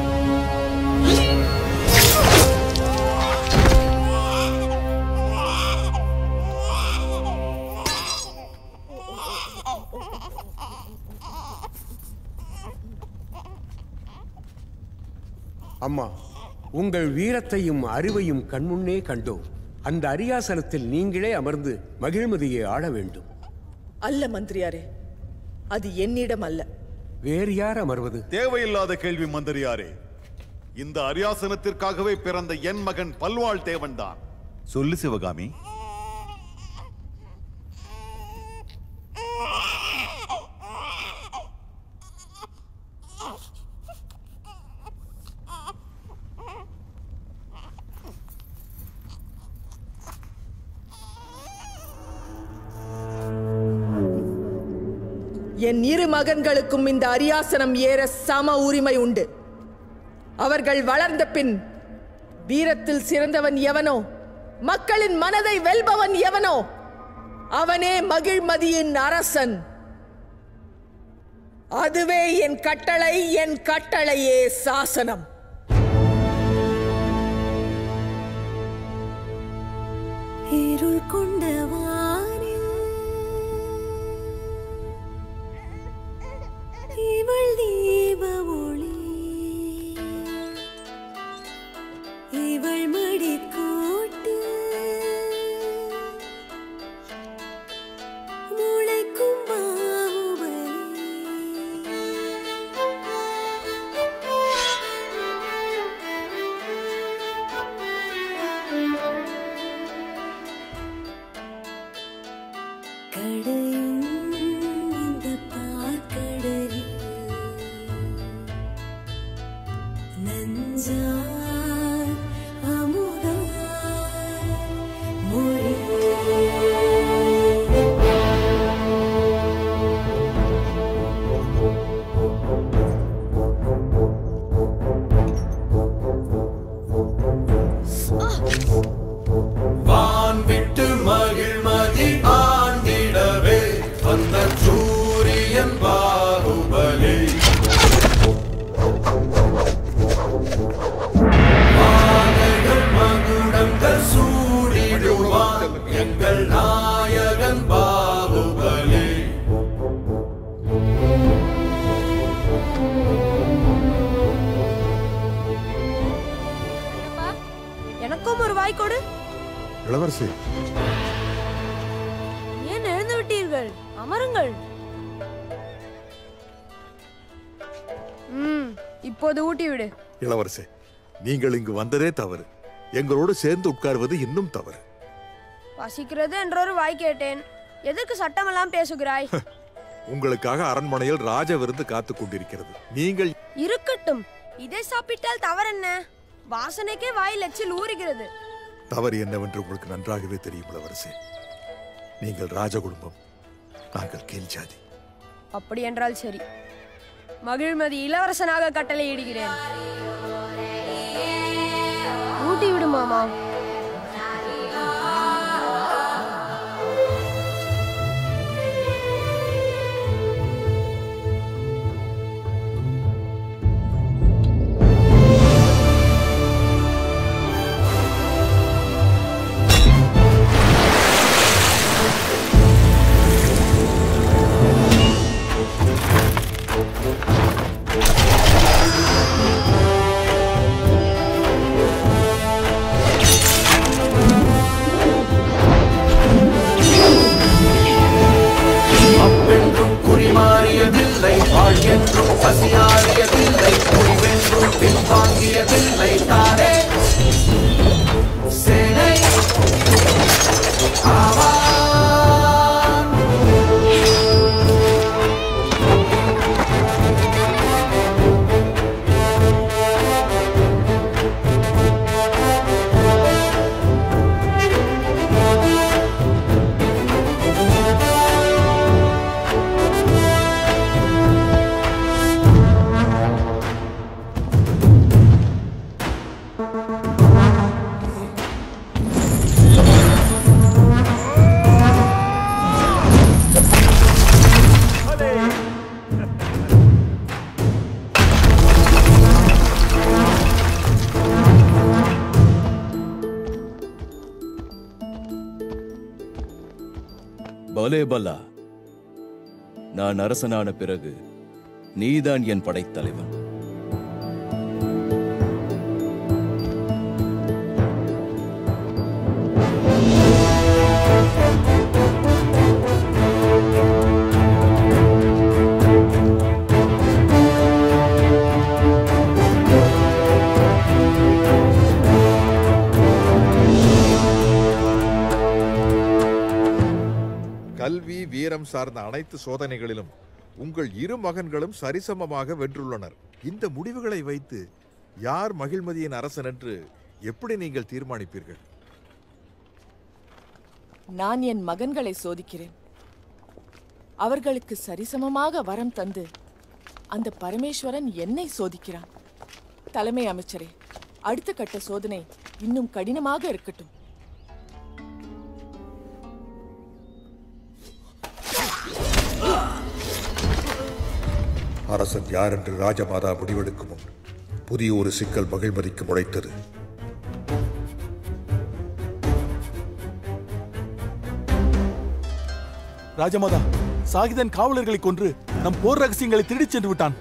அம்மா, உங்கள் வீரத்தையும் அறிவையும் கண்முன்னே கண்டோம். அந்த அரியாசனத்தில் நீங்களே அமர்ந்து மகிழ்மதியை ஆள வேண்டும். அல்ல மந்திரியாரே, அது என்னிடம் அல்ல. வேறு யார் அமர்வது? தேவையில்லாத கேள்வி மந்திரியாரே. இந்த அரியாசனத்திற்காகவே பிறந்த என் மகன் பல்வாள் தேவன்தான். சொல்லு சிவகாமி. என் இரு மகன்களுக்கும் இந்த அரியாசனம் ஏற சம உரிமை உண்டு. அவர்கள் வளர்ந்த பின் வீரத்தில் சிறந்தவன் எவனோ, மக்களின் மனதை வெல்பவன் எவனோ, அவனே மகிழ்மதியின் அரசன். அதுவே என் கட்டளை, என் கட்டளையே சாசனம். இருள் கொண்ட வானில் இவள் தீப ஒளி, இவள் மடிக்கோட்டு முளைக்கும் பாகுபலி. கடையும் இந்த பார்க்கடலில் நஞ்சாய் அமுதாய் மொழி. வான் விட்டு மகிழ்மதி ஆண்டிடவே வந்த சூரியன் பாகுபலி. மாலைகள் மகுடங்கள் சூடிடுவான் எங்கள் நாயகன் பாகுபலி. எனக்கும் ஒரு வாய் கொடு. இளவரசி, ஏன் எழுந்து விட்டீர்கள்? அமருங்கள். இப்போது ஊட்டி விடு. இளவரசி, நீங்கள் இங்கு வந்ததே தவறு. எங்களோடு சேர்ந்து உட்கார்வது இன்னும் தவறு. பசிக்கிறது என்றொரு வாய் கேட்டேன். எதற்கு சட்டமெல்லாம் பேசுகிறாய்? உங்களுக்காக அரண்மனையில் ராஜ விருந்து காத்துக் கொண்டிருக்கிறது. நீங்கள் இருக்கட்டும், இதை சாப்பிட்டால் தவறென்ன? வாசனைக்கே வாயில் எச்சில் ஊறுகிறது. தவறு என்னவென்று உங்களுக்கு நன்றாகவே தெரியும் இளவரசி. நீங்கள் ராஜ குடும்பம், நாங்கள் கீழ் ஜாதி. அப்படி என்றால் சரி. மகிழ்மதி இளவரசனாக கட்டளையிடுகிறேன். ஊட்டி விடு மாமா. அப்பென்றும் குறிமாறியதில்லை, வாழ் என்றும் பசியாறியதில்லை, முடிவென்றும் பின்வாங்கியதில்லை தானே சேனை ஆவான். பலே பல்லா, நான் அரசனான பிறகு நீதான் என் படைத்தலைவன். வீரம் சார்ந்த அனைத்து சோதனைகளிலும் உங்கள் இரு மகன்களும் சரிசமமாக வென்றுள்ளனர். இந்த முடிவுகளை வைத்து யார் மகிழ்மதியின் அரசன் என்று எப்படி நீங்கள் தீர்மானிப்பீர்கள்? நான் என் மகன்களை சோதிக்கிறேன். அவர்களுக்கு சரிசமமாக வரம் தந்து அந்த பரமேஸ்வரன் என்னை சோதிக்கிறான். தலைமை அமைச்சரே, அடுத்த கட்ட சோதனை இன்னும் கடினமாக இருக்கட்டும். அரசன் யார் என்று ராஜமாதா முடிவெடுக்கும் முன் புதிய ஒரு சிக்கல் மகிழ்மதிக்கு முளைத்தது. ராஜமாதா, சாகிதன் காவலர்களை கொன்று நம் போர் ரகசியங்களை திருடிச் சென்று விட்டான்.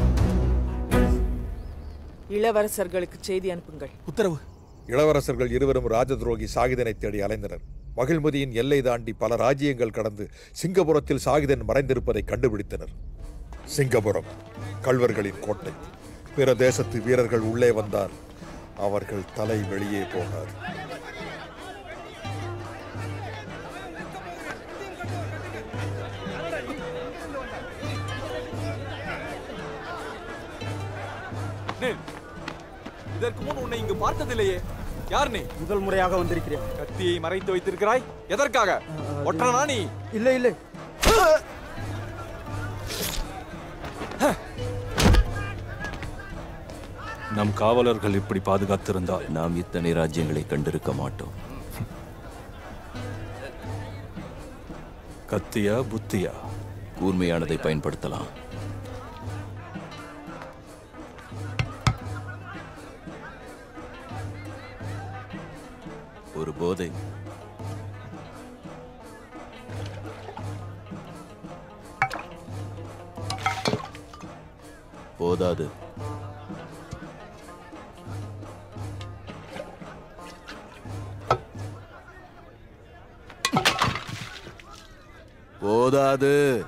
இளவரசர்களுக்கு செய்தி அனுப்புங்கள். உத்தரவு. இளவரசர்கள் இருவரும் ராஜதுரோகி சாகிதனை தேடி அலைந்தனர். மகிழ்மதியின் எல்லை தாண்டி பல ராஜ்யங்கள் கடந்து சிங்கபுரத்தில் சாகிதன் மறைந்திருப்பதை கண்டுபிடித்தனர். சிங்கபுரம் கள்வர்களின் கோட்டை. பிற தேசத்து வீரர்கள் உள்ளே வந்தால் அவர்கள் தலை வெளியே போகாது. இதற்கு முன் உன்னை இங்கு பார்த்ததில்லையே. யார் நீ? முதல் முறையாக வந்திருக்கிறேன். கத்தியை மறைத்து வைத்திருக்கிறாய், எதற்காக? ஒற்றனா நீ? இல்லை இல்லை. நம் காவலர்கள் இப்படி பாதுகாத்திருந்தால் நாம் இத்தனை ராஜ்யங்களை கண்டிருக்க மாட்டோம். கத்தியா புத்தியா? கூர்மையானதை பயன்படுத்தலாம். ஒரு போதை. போதாது. போதாது.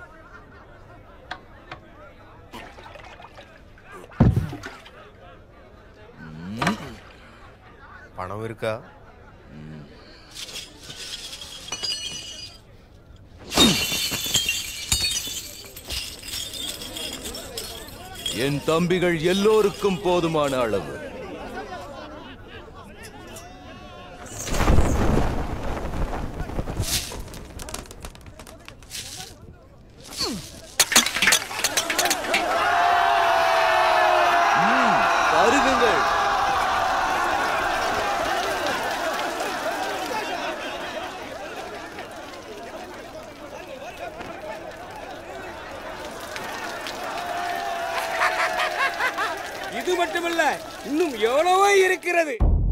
பணம் இருக்கா? என் தம்பிகள் எல்லோருக்கும் போதுமான அளவு. பருகுங்கள். இது மட்டுமல்ல, இன்னும் எவ்வளவோ இருக்கிறது.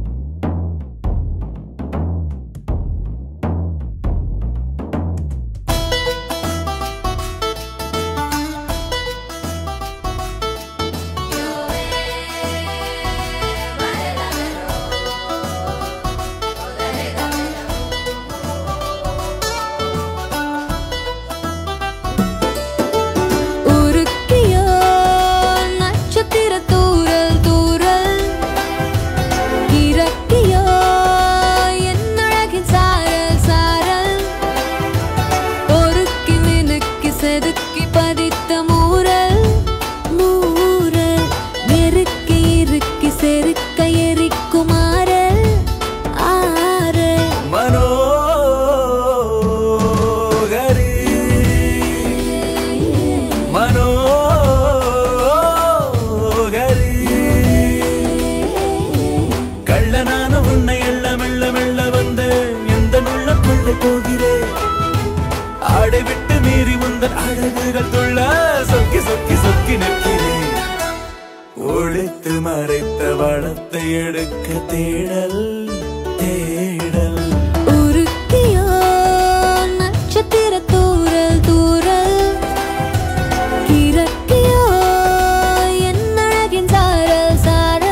ஒழித்து மறைத்த வளத்தை எடுக்க தேடல் தேடல். உருக்கியோ நட்சத்திர தூரல் தூரல், இறக்கியோ என் அழகின் சாரல் சாரல்.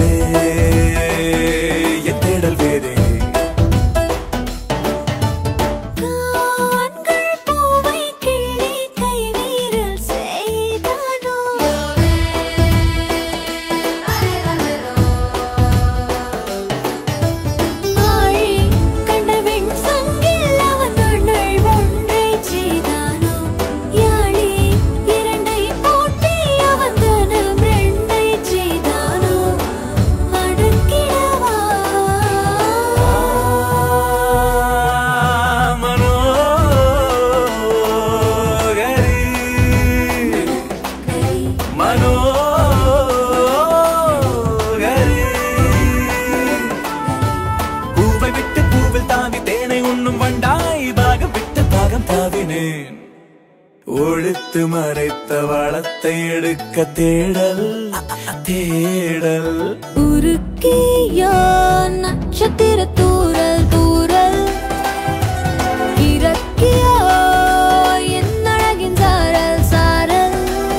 வேறே என் தேடல் வேறே ஒழித்து மறைத்த வளத்தை எடுக்க தேடல் தேடல் உருக்கியா நட்சத்திர தூரல் தூரல் இறக்கியா என் அழகின் சாரல் சாரல்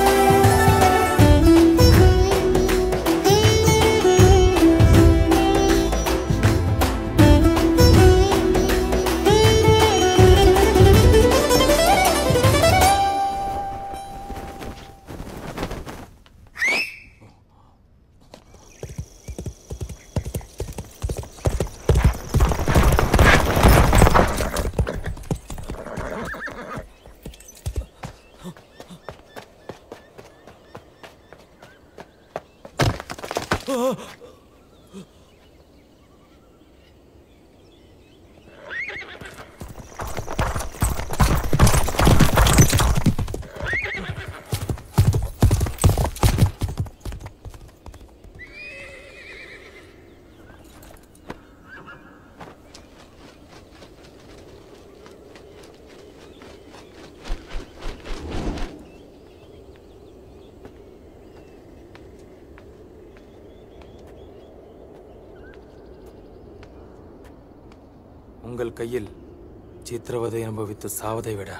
உங்கள் கையில் சித்திரவதை அனுபவித்து சாவதை விட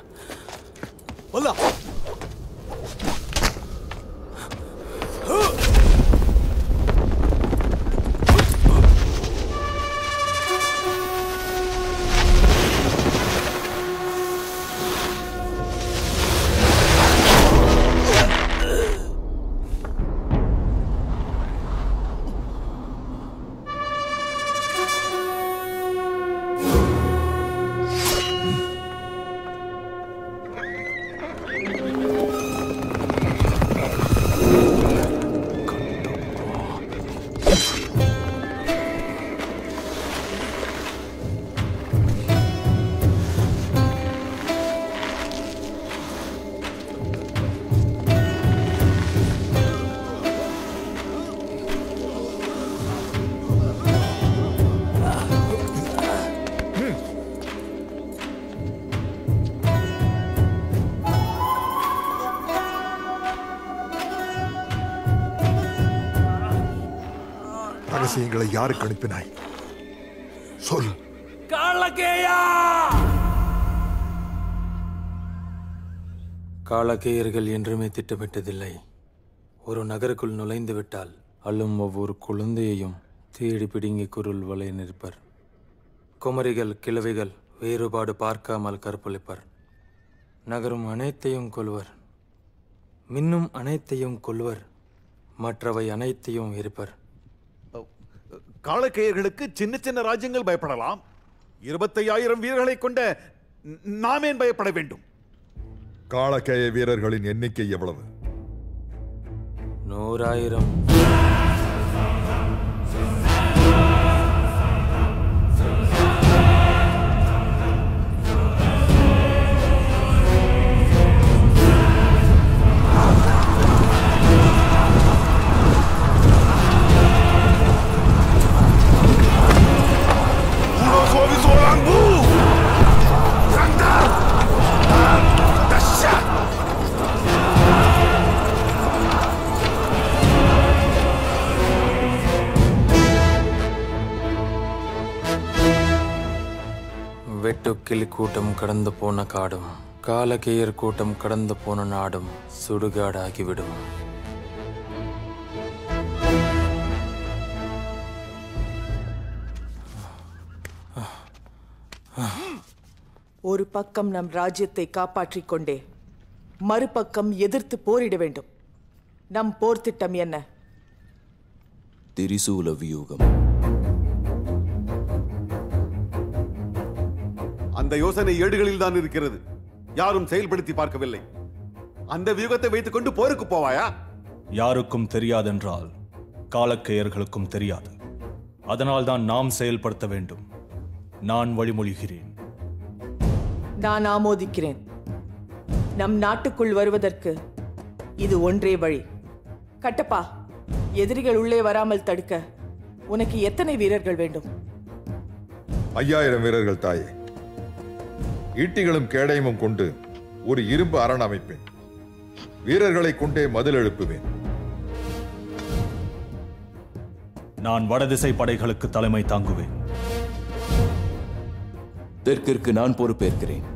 ரகசியங்களை யாருக்கு அனுப்பினாய்? சொல். காலகேயர்கள் என்றுமே திட்டமிட்டதில்லை. ஒரு நகருக்குள் நுழைந்து விட்டால் அள்ளும் ஒவ்வொரு குழந்தையையும் தேடி பிடுங்கி குருள் வலை நிற்பர். குமரிகள் கிழவிகள் வேறுபாடு பார்க்காமல் கற்பழிப்பர். நகரும் அனைத்தையும் கொள்வர், மின்னும் அனைத்தையும் கொள்வர், மற்றவை அனைத்தையும் எரிப்பர். காலக்கேயர்களுக்கு சின்ன சின்ன ராஜ்யங்கள் பயப்படலாம். 25,000 வீரர்களை கொண்ட நாம் ஏன் பயப்பட வேண்டும்? காலக்கேய வீரர்களின் எண்ணிக்கை எவ்வளவு? 100,000. வெட்டுக்கிளி கூட்டம் கடந்து போன காடும் காலகேயர் கூட்டம் கடந்து போன நாடும் சுடுகாடாகிவிடும். ஒரு பக்கம் நம் ராஜ்யத்தை காப்பாற்றிக் கொண்டே மறுபக்கம் எதிர்த்து போரிட வேண்டும். நம் போர் திட்டம் என்ன? திரிசூல வியூகம். அந்த யோசனை ஏடுகளில் தான் இருக்கிறது, யாரும் செயல்படுத்தி பார்க்கவில்லை. அந்த வியூகத்தை வைத்துக் கொண்டு போருக்கு போவாயா? யாருக்கும் தெரியாதென்றால் காலக்கையர்களுக்கும் தெரியாது. அதனால் தான் நாம் செயல்படுத்த வேண்டும். நான் வழிமொழிகிறேன். நான் ஆமோதிக்கிறேன். நம் நாட்டுக்குள் வருவதற்கு இது ஒன்றே வழி. கட்டப்பா, எதிரிகள் உள்ளே வராமல் தடுக்க உனக்கு எத்தனை வீரர்கள் வேண்டும்? 5000 வீரர்கள் தாயே. ஈட்டிகளும் கேடயமும் கொண்டு ஒரு இரும்பு அரண் அமைப்பேன். வீரர்களை கொண்டே மதில் எழுப்புவேன். நான் வடதிசை படைகளுக்கு தலைமை தாங்குவேன். தெற்கிற்கு நான் பொறுப்பேற்கிறேன்.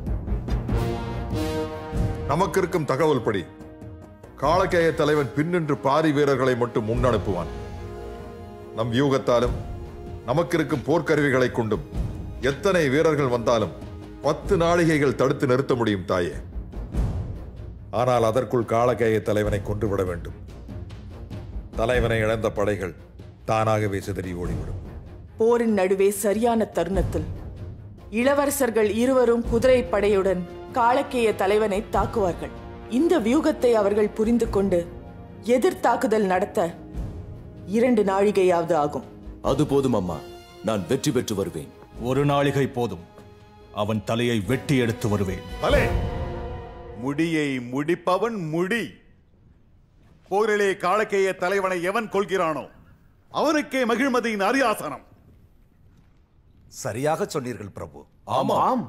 நமக்கு இருக்கும் தகவல் படி காலக்கேய தலைவன் பின்னின்று பாரி வீரர்களை மட்டும் முன்னனுப்புவான். நம் வியூகத்தாலும் நமக்கு இருக்கும் போர்க்கருவிகளை கொண்டும் எத்தனை வீரர்கள் வந்தாலும் 10 நாழிகைகள் தடுத்து நிறுத்த முடியும் தாயே. ஆனால் அதற்குள் காலக்கேய தலைவனை கொன்றுவிட வேண்டும். தலைவனை இழந்த படைகள் தானாகவே சிதறி ஓடிவிடும். போரின் நடுவே சரியான தருணத்தில் இளவரசர்கள் இருவரும் குதிரை படையுடன் காலக்கேய தலைவனை தாக்குவார்கள். இந்த வியூகத்தை அவர்கள் புரிந்து கொண்டு எதிர்த்தாக்குதல் நடத்த 2 நாழிகையாவது ஆகும். அது போதும் அம்மா, நான் வெற்றி பெற்று வருவேன். 1 நாழிகை போதும். அவன் தலையை வெட்டி எடுத்து வருவேன். பலே, முடியை முடிப்பவன் முடி. போரிலே காலக்கேய தலைவனை எவன் கொள்கிறானோ அவனுக்கே மகிழ்மதியின் அரியாசனம். சரியாக சொன்னீர்கள் பிரபு. ஆமாம்.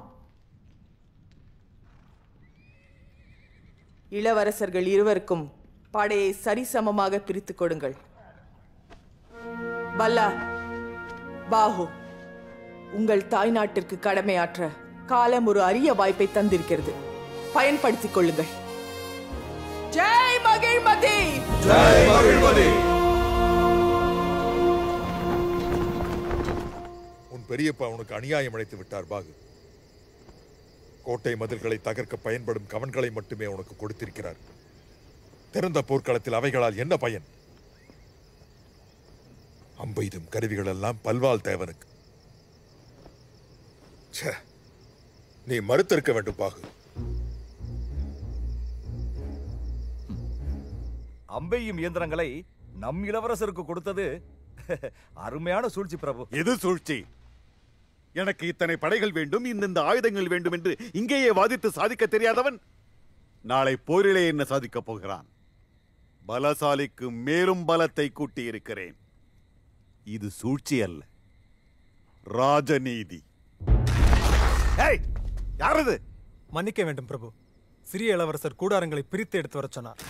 இளவரசர்கள் இருவருக்கும் படையை சரிசமமாக பிரித்துக் கொடுங்கள். பல்லா, பாஹு, உங்கள் தாய்நாட்டிற்கு கடமையாற்ற காலம் ஒரு அரிய வாய்ப்பை தந்திருக்கிறது. பயன்படுத்திக் கொள்ளுங்கள். ஜெய் மகிழ்மதி! ஜெய் மகிழ்மதி! உன் பெரியப்பா உனக்கு அநியாயம் அழைத்து விட்டார் பாகு. கோட்டை மதில்களை தகர்க்க பயன்படும் கவன்களை மட்டுமே உனக்கு கொடுத்திருக்கிறார். திறந்த போர்க்களத்தில் அவைகளால் என்ன பயன்? அம்பெய்தும் கருவிகள் எல்லாம் பல்வாள் தேவனுக்கு. நீ மறுத்திருக்க வேண்டும் பாகு. அம்பெய்யும் இயந்திரங்களை நம் இளவரசருக்கு கொடுத்தது அருமையான சூழ்ச்சி பிரபு. எது சூழ்ச்சி? எனக்கு இத்தனை படைகள் வேண்டும், இந்த ஆயுதங்கள் வேண்டும் என்று இங்கேயே வாதித்து சாதிக்க தெரியாதவன் நாளை போரிலே என்ன சாதிக்கப் போகிறான்? பலசாலிக்கு மேலும் பலத்தை கூட்டி இருக்கிறேன். இது சூழ்ச்சி அல்ல, ராஜநீதி. யாரது? மன்னிக்க வேண்டும் பிரபு. சிறிய இளவரசர் கூடாரங்களை பிரித்து எடுத்து வர சொன்னார்.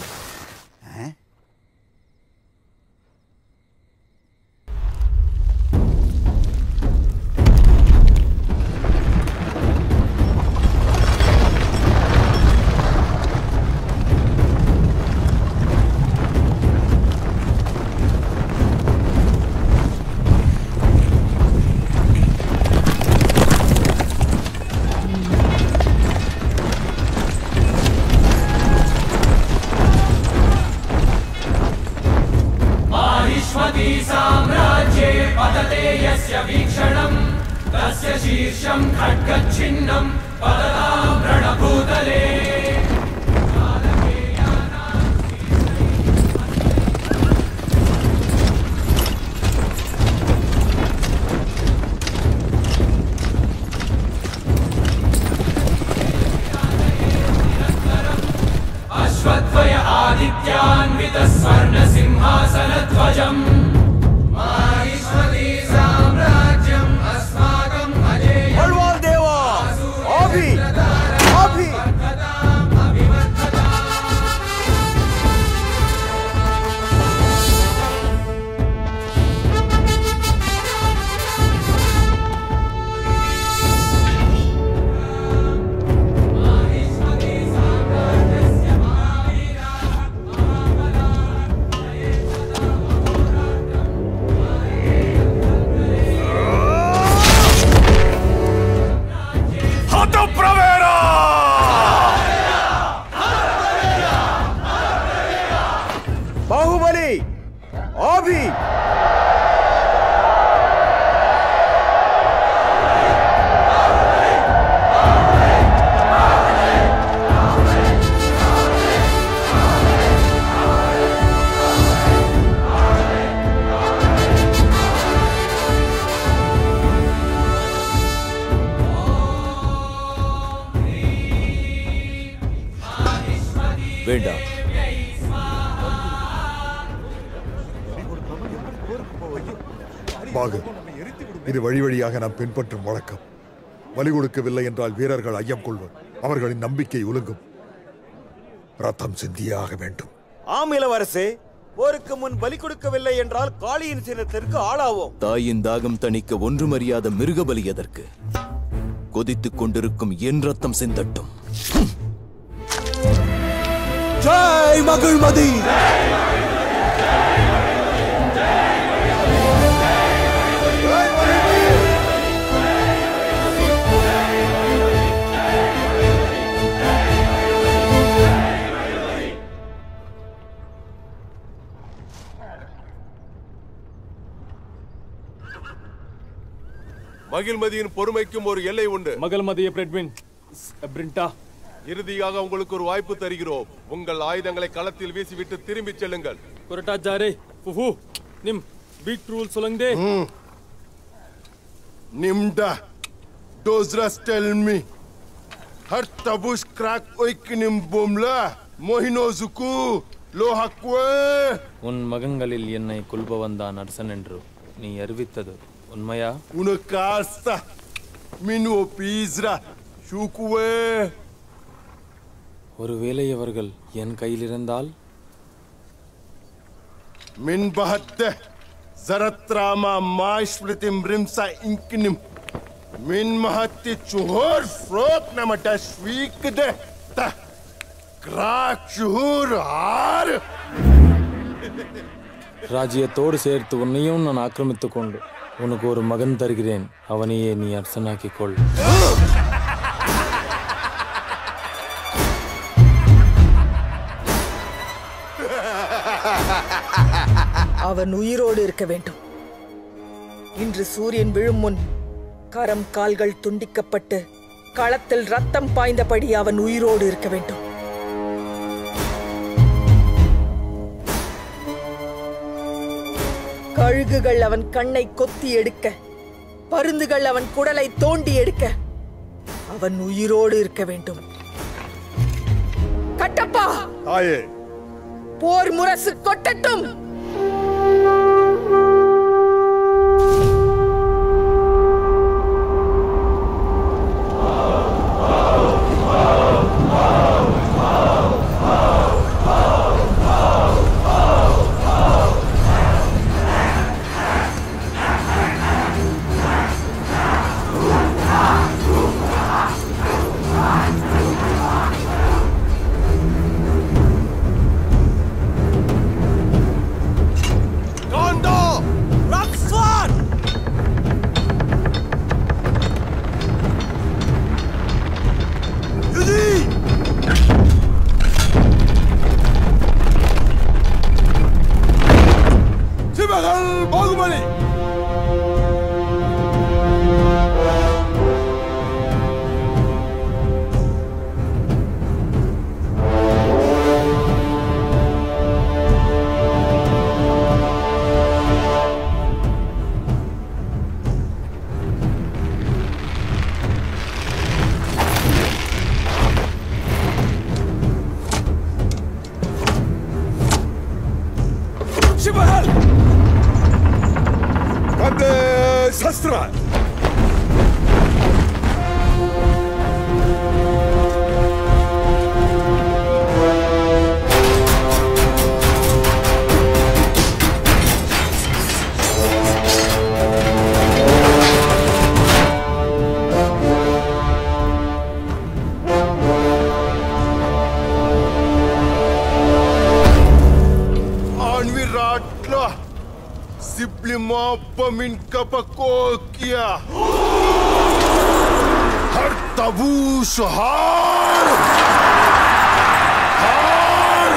साम्राज्ये पतते यस्य वीक्षणम् तस्य शीर्षं खड्गच्छिन्नं पततां रणभूतले। अश्वत्थय आदित्यान्वितः स्वर्णसिंहासनध्वजम् பாகு, இது வழி வழியாக நாம் பின்பற்றும் வழக்கம். பலி கொடுக்கவில்லை என்றால் வீரர்கள் ஐயம் கொள்வர். அவர்களின் நம்பிக்கை உலங்கும். ரத்தம் சிந்தியாக வேண்டும். ஆம் இளவரசே, போருக்கு முன் பலி கொடுக்கவில்லை என்றால் காளியின் சினத்திற்கு ஆளாவோம். தாயின் தாகம் தணிக்க ஒன்றுமறியாத மிருகபலி எதற்கு? கொதித்துக் கொண்டிருக்கும் என் ரத்தம் சிந்தட்டும். ஜெய் மகிழ்மதி! மகிழ்மதியின் பொறுமைக்கும் ஒரு எல்லை உண்டு. மகிழ்மதியை பிரிண்டா, இறுதியாக உங்களுக்கு ஒரு வாய்ப்பு தருகிறோம். உங்கள் ஆயுதங்களை களத்தில் வீசிவிட்டு திரும்பி செல்லுங்கள். கொரட்டா ஜாரே ஃபுஃபு நிம் பீட் ரூல் சொல்லுங்க. நிம்டா டோஸ்ரஸ் டெல் மீ ஹர் தபுஷ் கிராக் ஒய்க்கினிம் பொம்லா மோஹினோசுக்கு லோஹக்வே. உன் மகன்களில் என்னை கொல்பவன் தான் அரசன் என்று நீ அறிவித்தது உண்மையா? உனக்காஸ்தா மின் ஒபீஸ்ரா ஷூக்குவே. ஒருவேளை அவர்கள் என் கையில் இருந்தால்? மின் பஹத்த ஜரத்ராமா மாஷ்மிருதிம் ரிம்சா இன்கினிம் மின் மஹத்தி சுஹோர் ஃப்ரோக் நமட்ட ஸ்வீக்தே த கிராக் சுஹூர் ஆர். ராஜ்யத்தோடு சேர்த்து உன்னையும் நான் ஆக்கிரமித்துக் கொண்டு உனக்கு ஒரு மகன் தருகிறேன். அவனையே நீ அரசனாக்கிக் கொள். அவன் உயிரோடு இருக்க வேண்டும். இன்று சூரியன் விழும் முன் கரம் கால்கள் துண்டிக்கப்பட்டு களத்தில் ரத்தம் பாய்ந்தபடி அவன் உயிரோடு இருக்க வேண்டும். கழுகுகள் அவன் கண்ணை கொத்தி எடுக்க, பருந்துகள் அவன் குடலை தோண்டி எடுக்க அவன் உயிரோடு இருக்க வேண்டும். கட்டப்பா, தாயே, போர் முரசு கொட்டட்டும். Min kapakokia har tabu shahar har.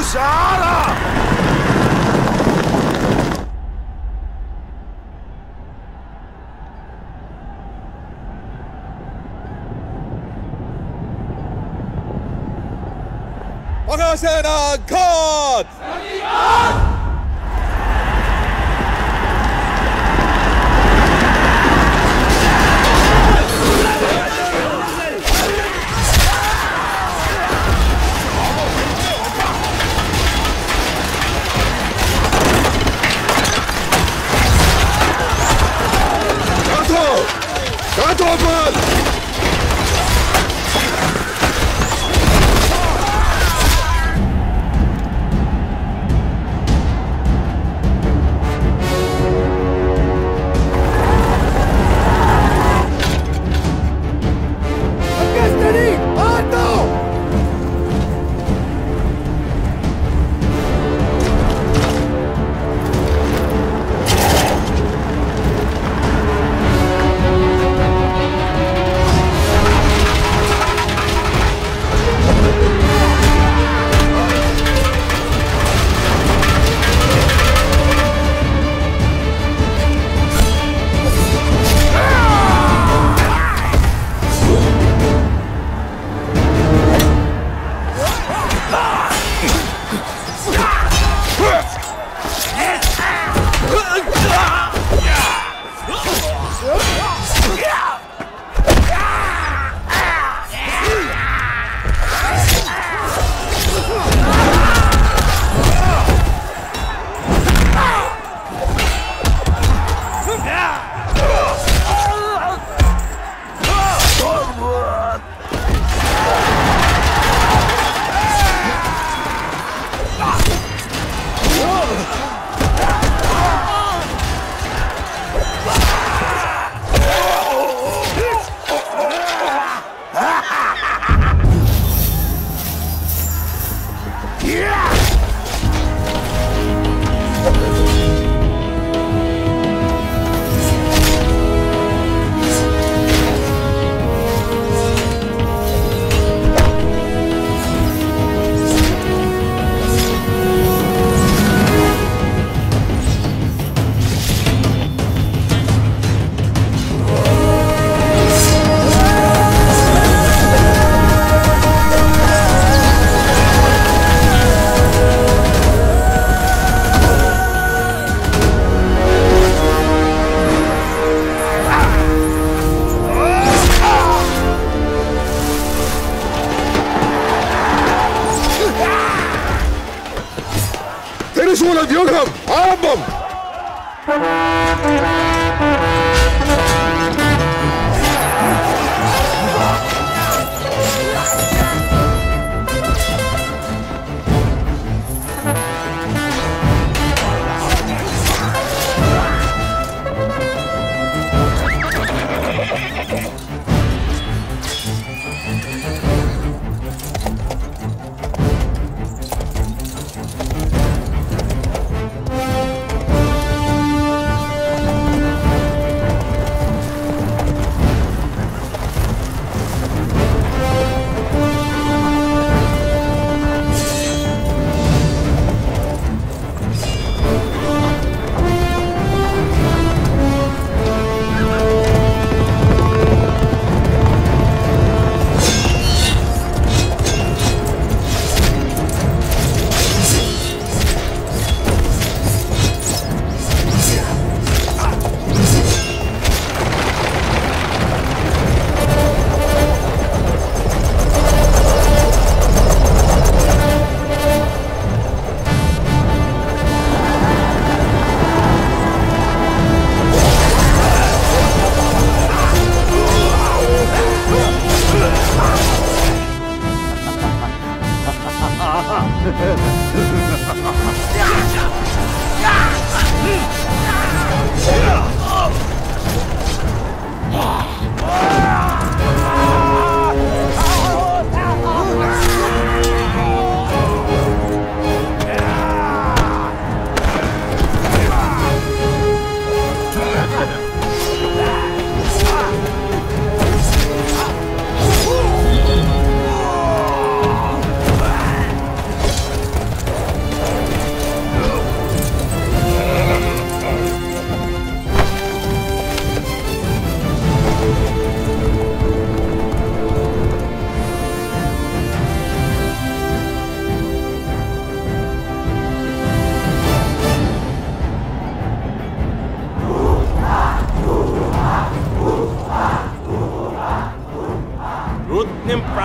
Shara! Magasena Khat! Trishula Vyugham! Arambam!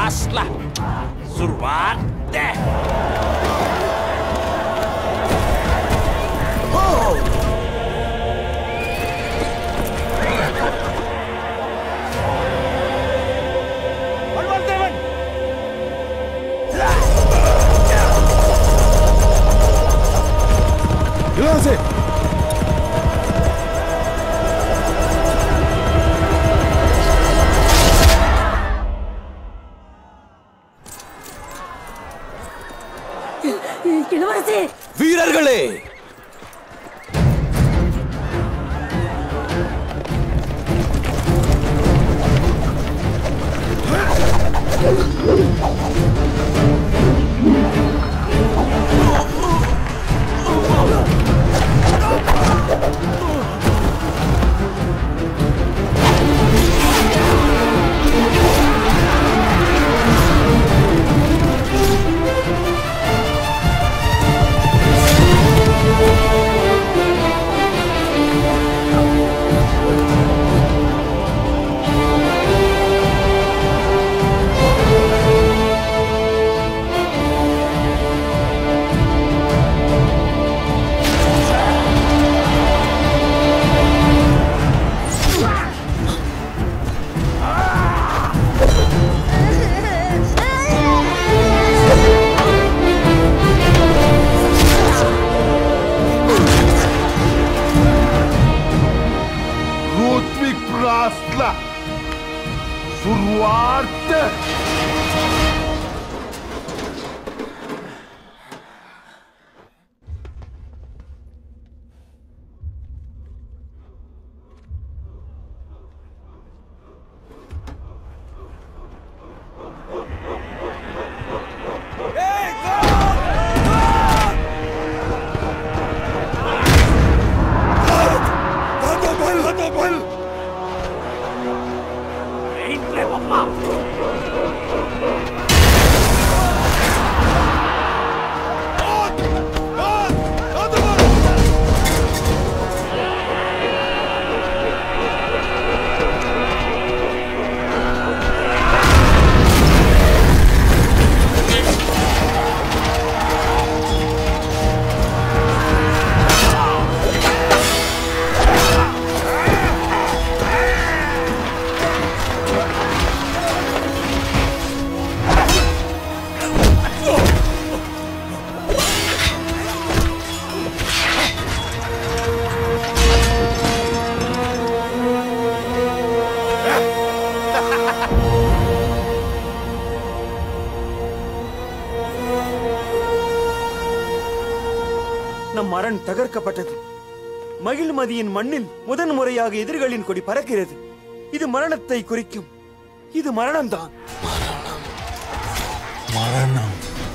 Asla. Survat deh. Oh. Palvaldevan. Ilanse. இளவரசி வீரர்களே, நம் அரண் தகர்க்கப்பட்டது. மகிழ்மதியின் மண்ணில் முதன் முறையாக எதிரிகளின் கொடி பறக்கிறது. இது மரணத்தை குறிக்கும். இது மரணம்தான். மரணம்.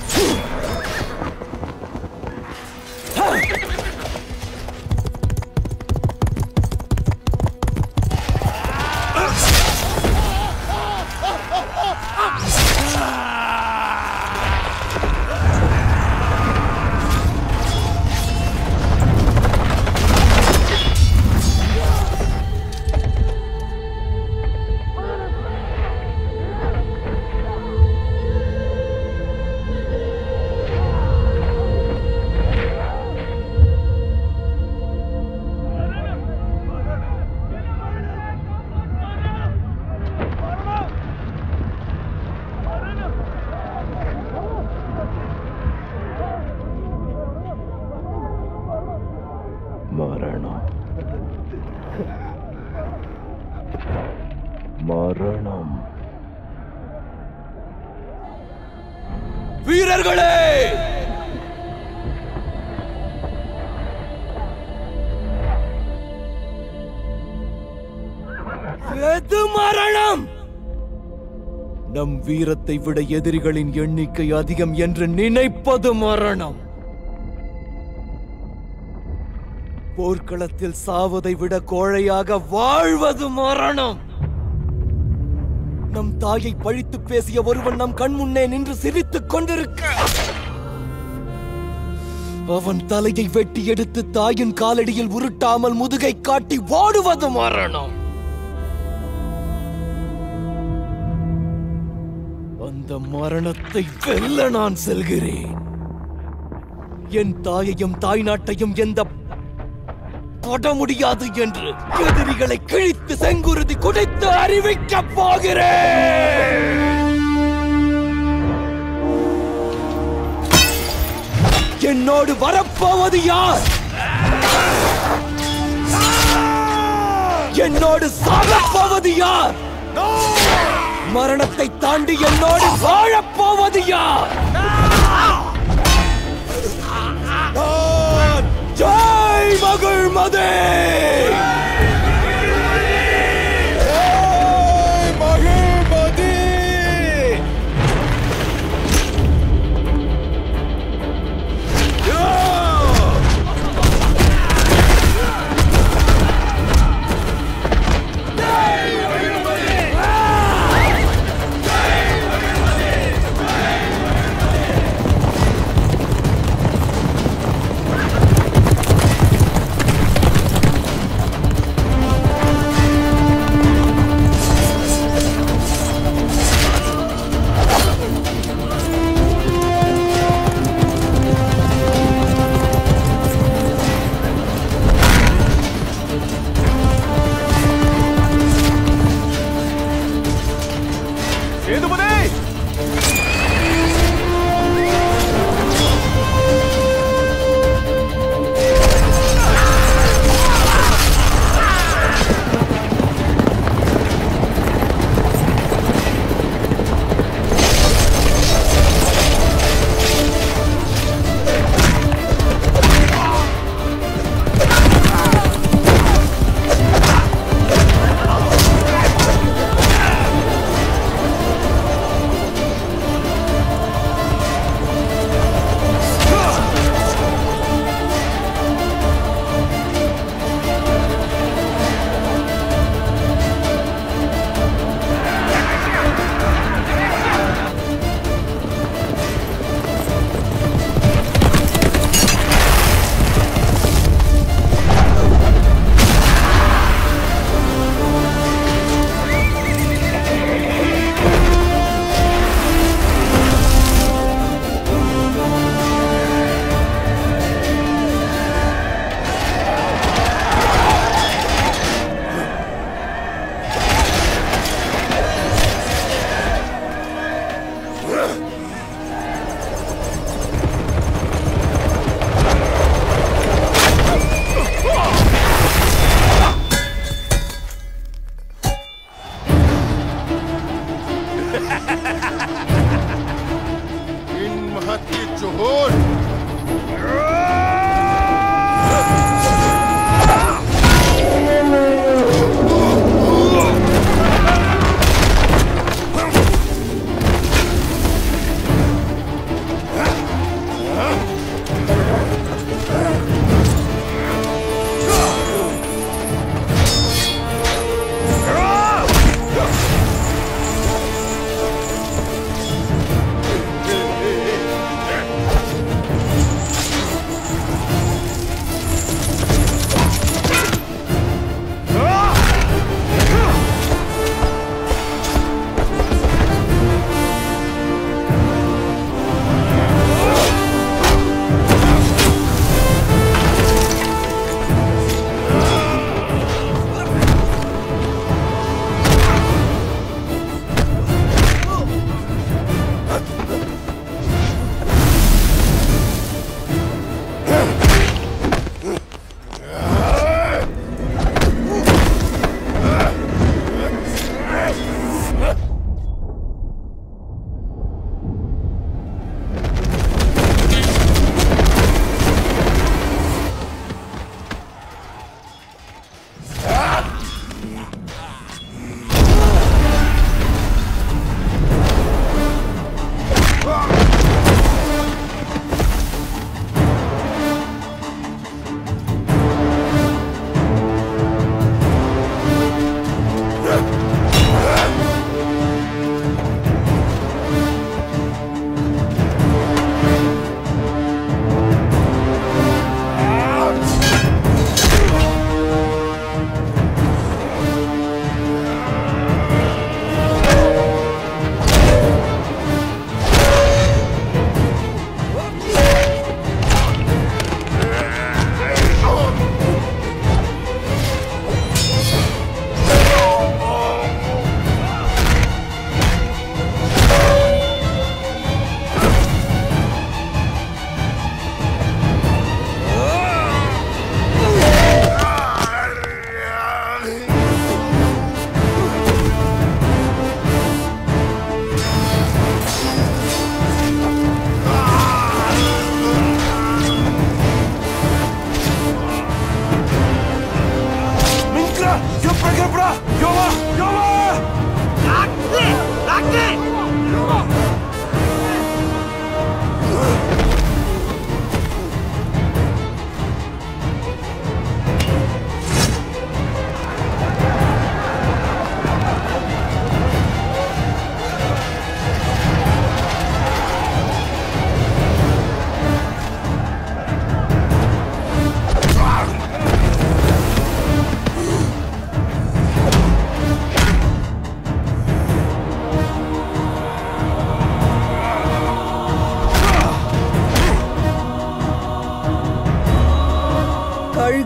மரணம். வீரர்களே, எது மரணம்? நம் வீரத்தை விட எதிரிகளின் எண்ணிக்கை அதிகம் என்று நினைப்பது மரணம். போர்க்களத்தில் சாவதை விட கோழையாக வாழ்வது மரணம். நம் தாயை பழித்து பேசிய ஒருவன் நம் கண் முன்னே நின்று சிரித்துக் கொண்டிருக்க, அவன் தலையை வெட்டி எடுத்து தாயின் காலடியில் உருட்டாமல் முதுகை காட்டி ஓடுவது மரணம். அந்த இந்த மரணத்தை வெல்ல நான் செல்கிறேன். என் தாயையும் தாய் நாட்டையும் எந்த தொட முடியாது என்று எதிரிகளை கிழித்து செங்குருதி குடைத்து அறிவிக்கப் போகிறேன். என்னோடு வரப்போவது யார்? என்னோடு சாகப்போவது யார்? மரணத்தை தாண்டி என்னோடு வாழப்போவது யார்? ஜெய் மகிழ்மதி! மகிழ்மதி!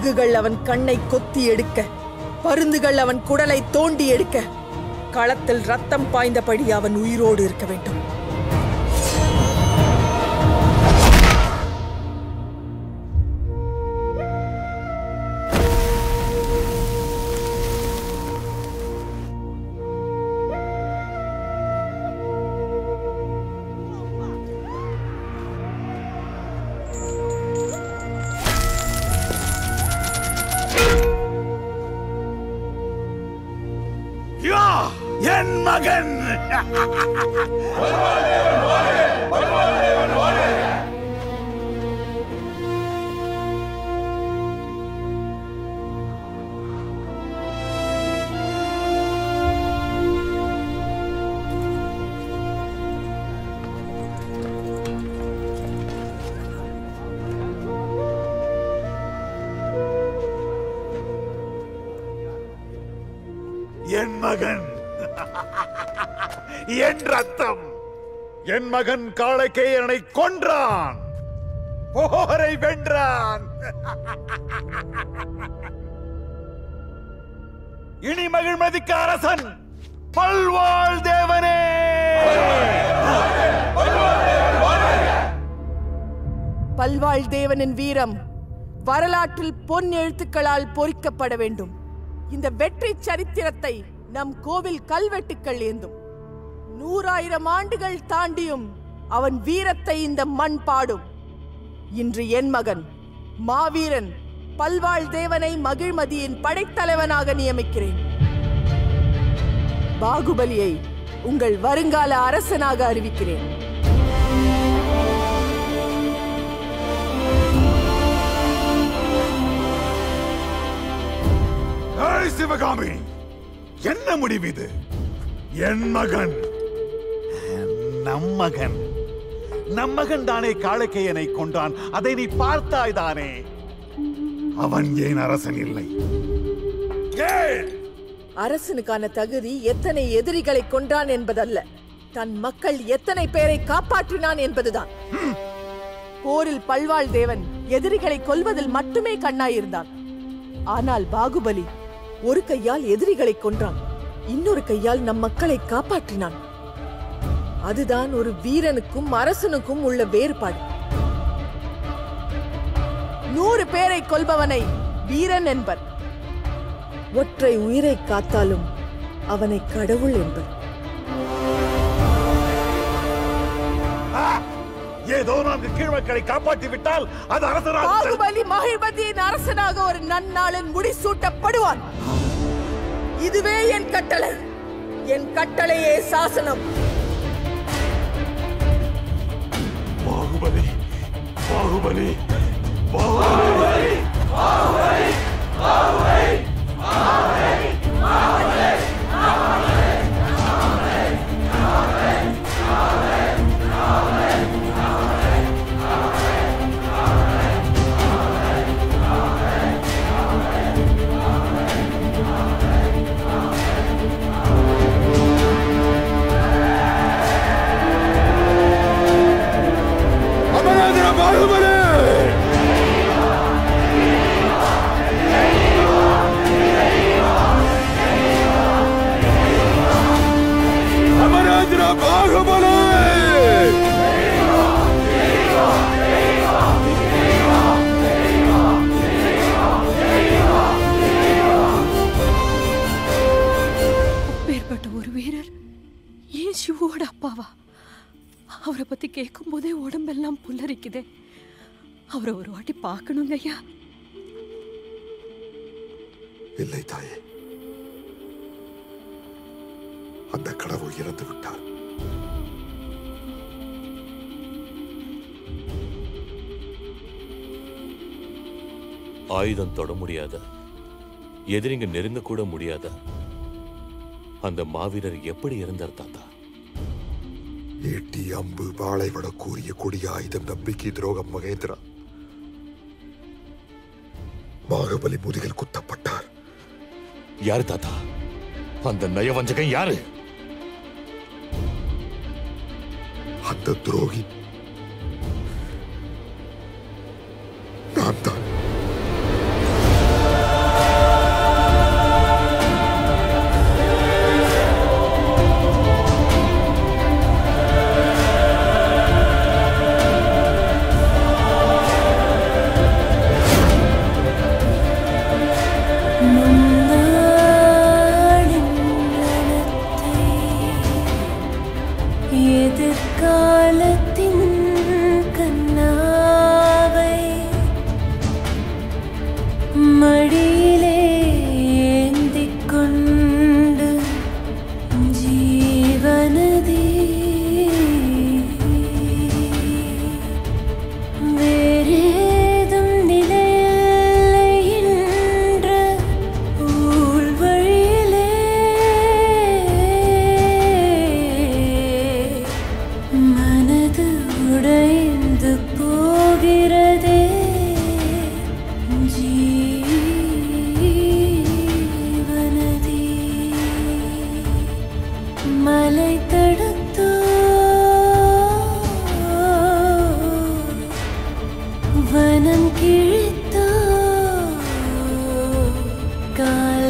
விலங்குகள் அவன் கண்ணை கொத்தி எடுக்க, பருந்துகள் அவன் குடலை தோண்டி எடுக்க, களத்தில் ரத்தம் பாய்ந்தபடி அவன் உயிரோடு இருக்க வேண்டும். என் மகன் என் மகன் என் ரத்தம். என் மகன் காளைகேயனை கொன்றான், போரை வென்றான். இனி மகிழ்மதிக்கு அரசன் பல்வாழ் தேவனே. பல்வாழ் தேவனின் வீரம் வரலாற்றில் பொன் எழுத்துக்களால் பொறிக்கப்பட வேண்டும். இந்த வெற்றி சரித்திரத்தை நம் கோவில் கல்வெட்டுக்கள் ஏந்தும். 100,000 ஆண்டுகள் தாண்டியும் அவன் வீரத்தை இந்த மண் பாடும். இன்று என் மகன் மாவீரன் பல்வாழ் தேவனை மகிழ்மதியின் படைத்தலைவனாக நியமிக்கிறேன். பாகுபலியை உங்கள் வருங்கால அரசனாக அறிவிக்கிறேன். சிவகாமி, என்ன முடிவு இது? என் மகன், நம் மகன் தானே காளைகேயனை கொன்றான். அதை நீ பார்த்தாய் தானே? அவன் ஏன் அரசன் இல்லை? அரசனுக்கான தகுதி எத்தனை எதிரிகளை கொன்றான் என்பதல்ல, தன் மக்கள் எத்தனை பேரை காப்பாற்றினான் என்பதுதான். போரில் பல்வாழ் தேவன் எதிரிகளை கொல்வதில் மட்டுமே கண்ணாயிருந்தான். ஆனால் பாகுபலி ஒரு கையால் எதிரிகளை கொன்றான், இன்னொரு கையால் நம் மக்களை காப்பாற்றினான். அதுதான் ஒரு வீரனுக்கும் அரசனுக்கும் உள்ள வேறுபாடு. 100 பேரை கொல்பவனை வீரன் என்பர், ஒற்றை உயிரை காத்தாலும் அவனை கடவுள் என்பர். ஏதோ 4 கீழ்மக்களை காப்பாற்றி விட்டால் அது அரசனாக. பாகுபலி மகிழ்மதியின் அரசனாக ஒரு நன்னாளில் முடிசூட்டப்படுவான். இதுவே என் கட்டளை. என் கட்டளையே சாசனம். பாகுபலி, பாகுபலி, பாகுபலி, பாகுபலி, பாகுபலி, பாகுபலி, பாகுபலி, அப்பேற்பட்ட ஒரு வீரர் ஏன் சிவோட அப்பாவா? அவரை பத்தி கேட்கும் போதே உடம்பெல்லாம் புல்லரிக்குதே. அவரை ஒரு வாட்டி பார்க்கணுங்க ஐயா. இல்லை தாயே, அந்த கடவுள் இறந்து விட்டார். ஆயுதம் தொட முடியாத, எதிரிங்க நெருங்க கூட முடியாத அந்த மாவீரர் எப்படி இருந்தார் தாத்தா? ஈட்டி, அம்பு, வாளை விட கூறிய கொடிய ஆயுதம், நம்பிக்கை துரோகம். மகேந்திரா, பாகுபலி முதுகில் குத்தப்பட்டார். யாரு தாத்தா அந்த நயவஞ்சகன்? யாரு அந்த துரோகி? நான் தான்.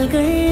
கால்கள்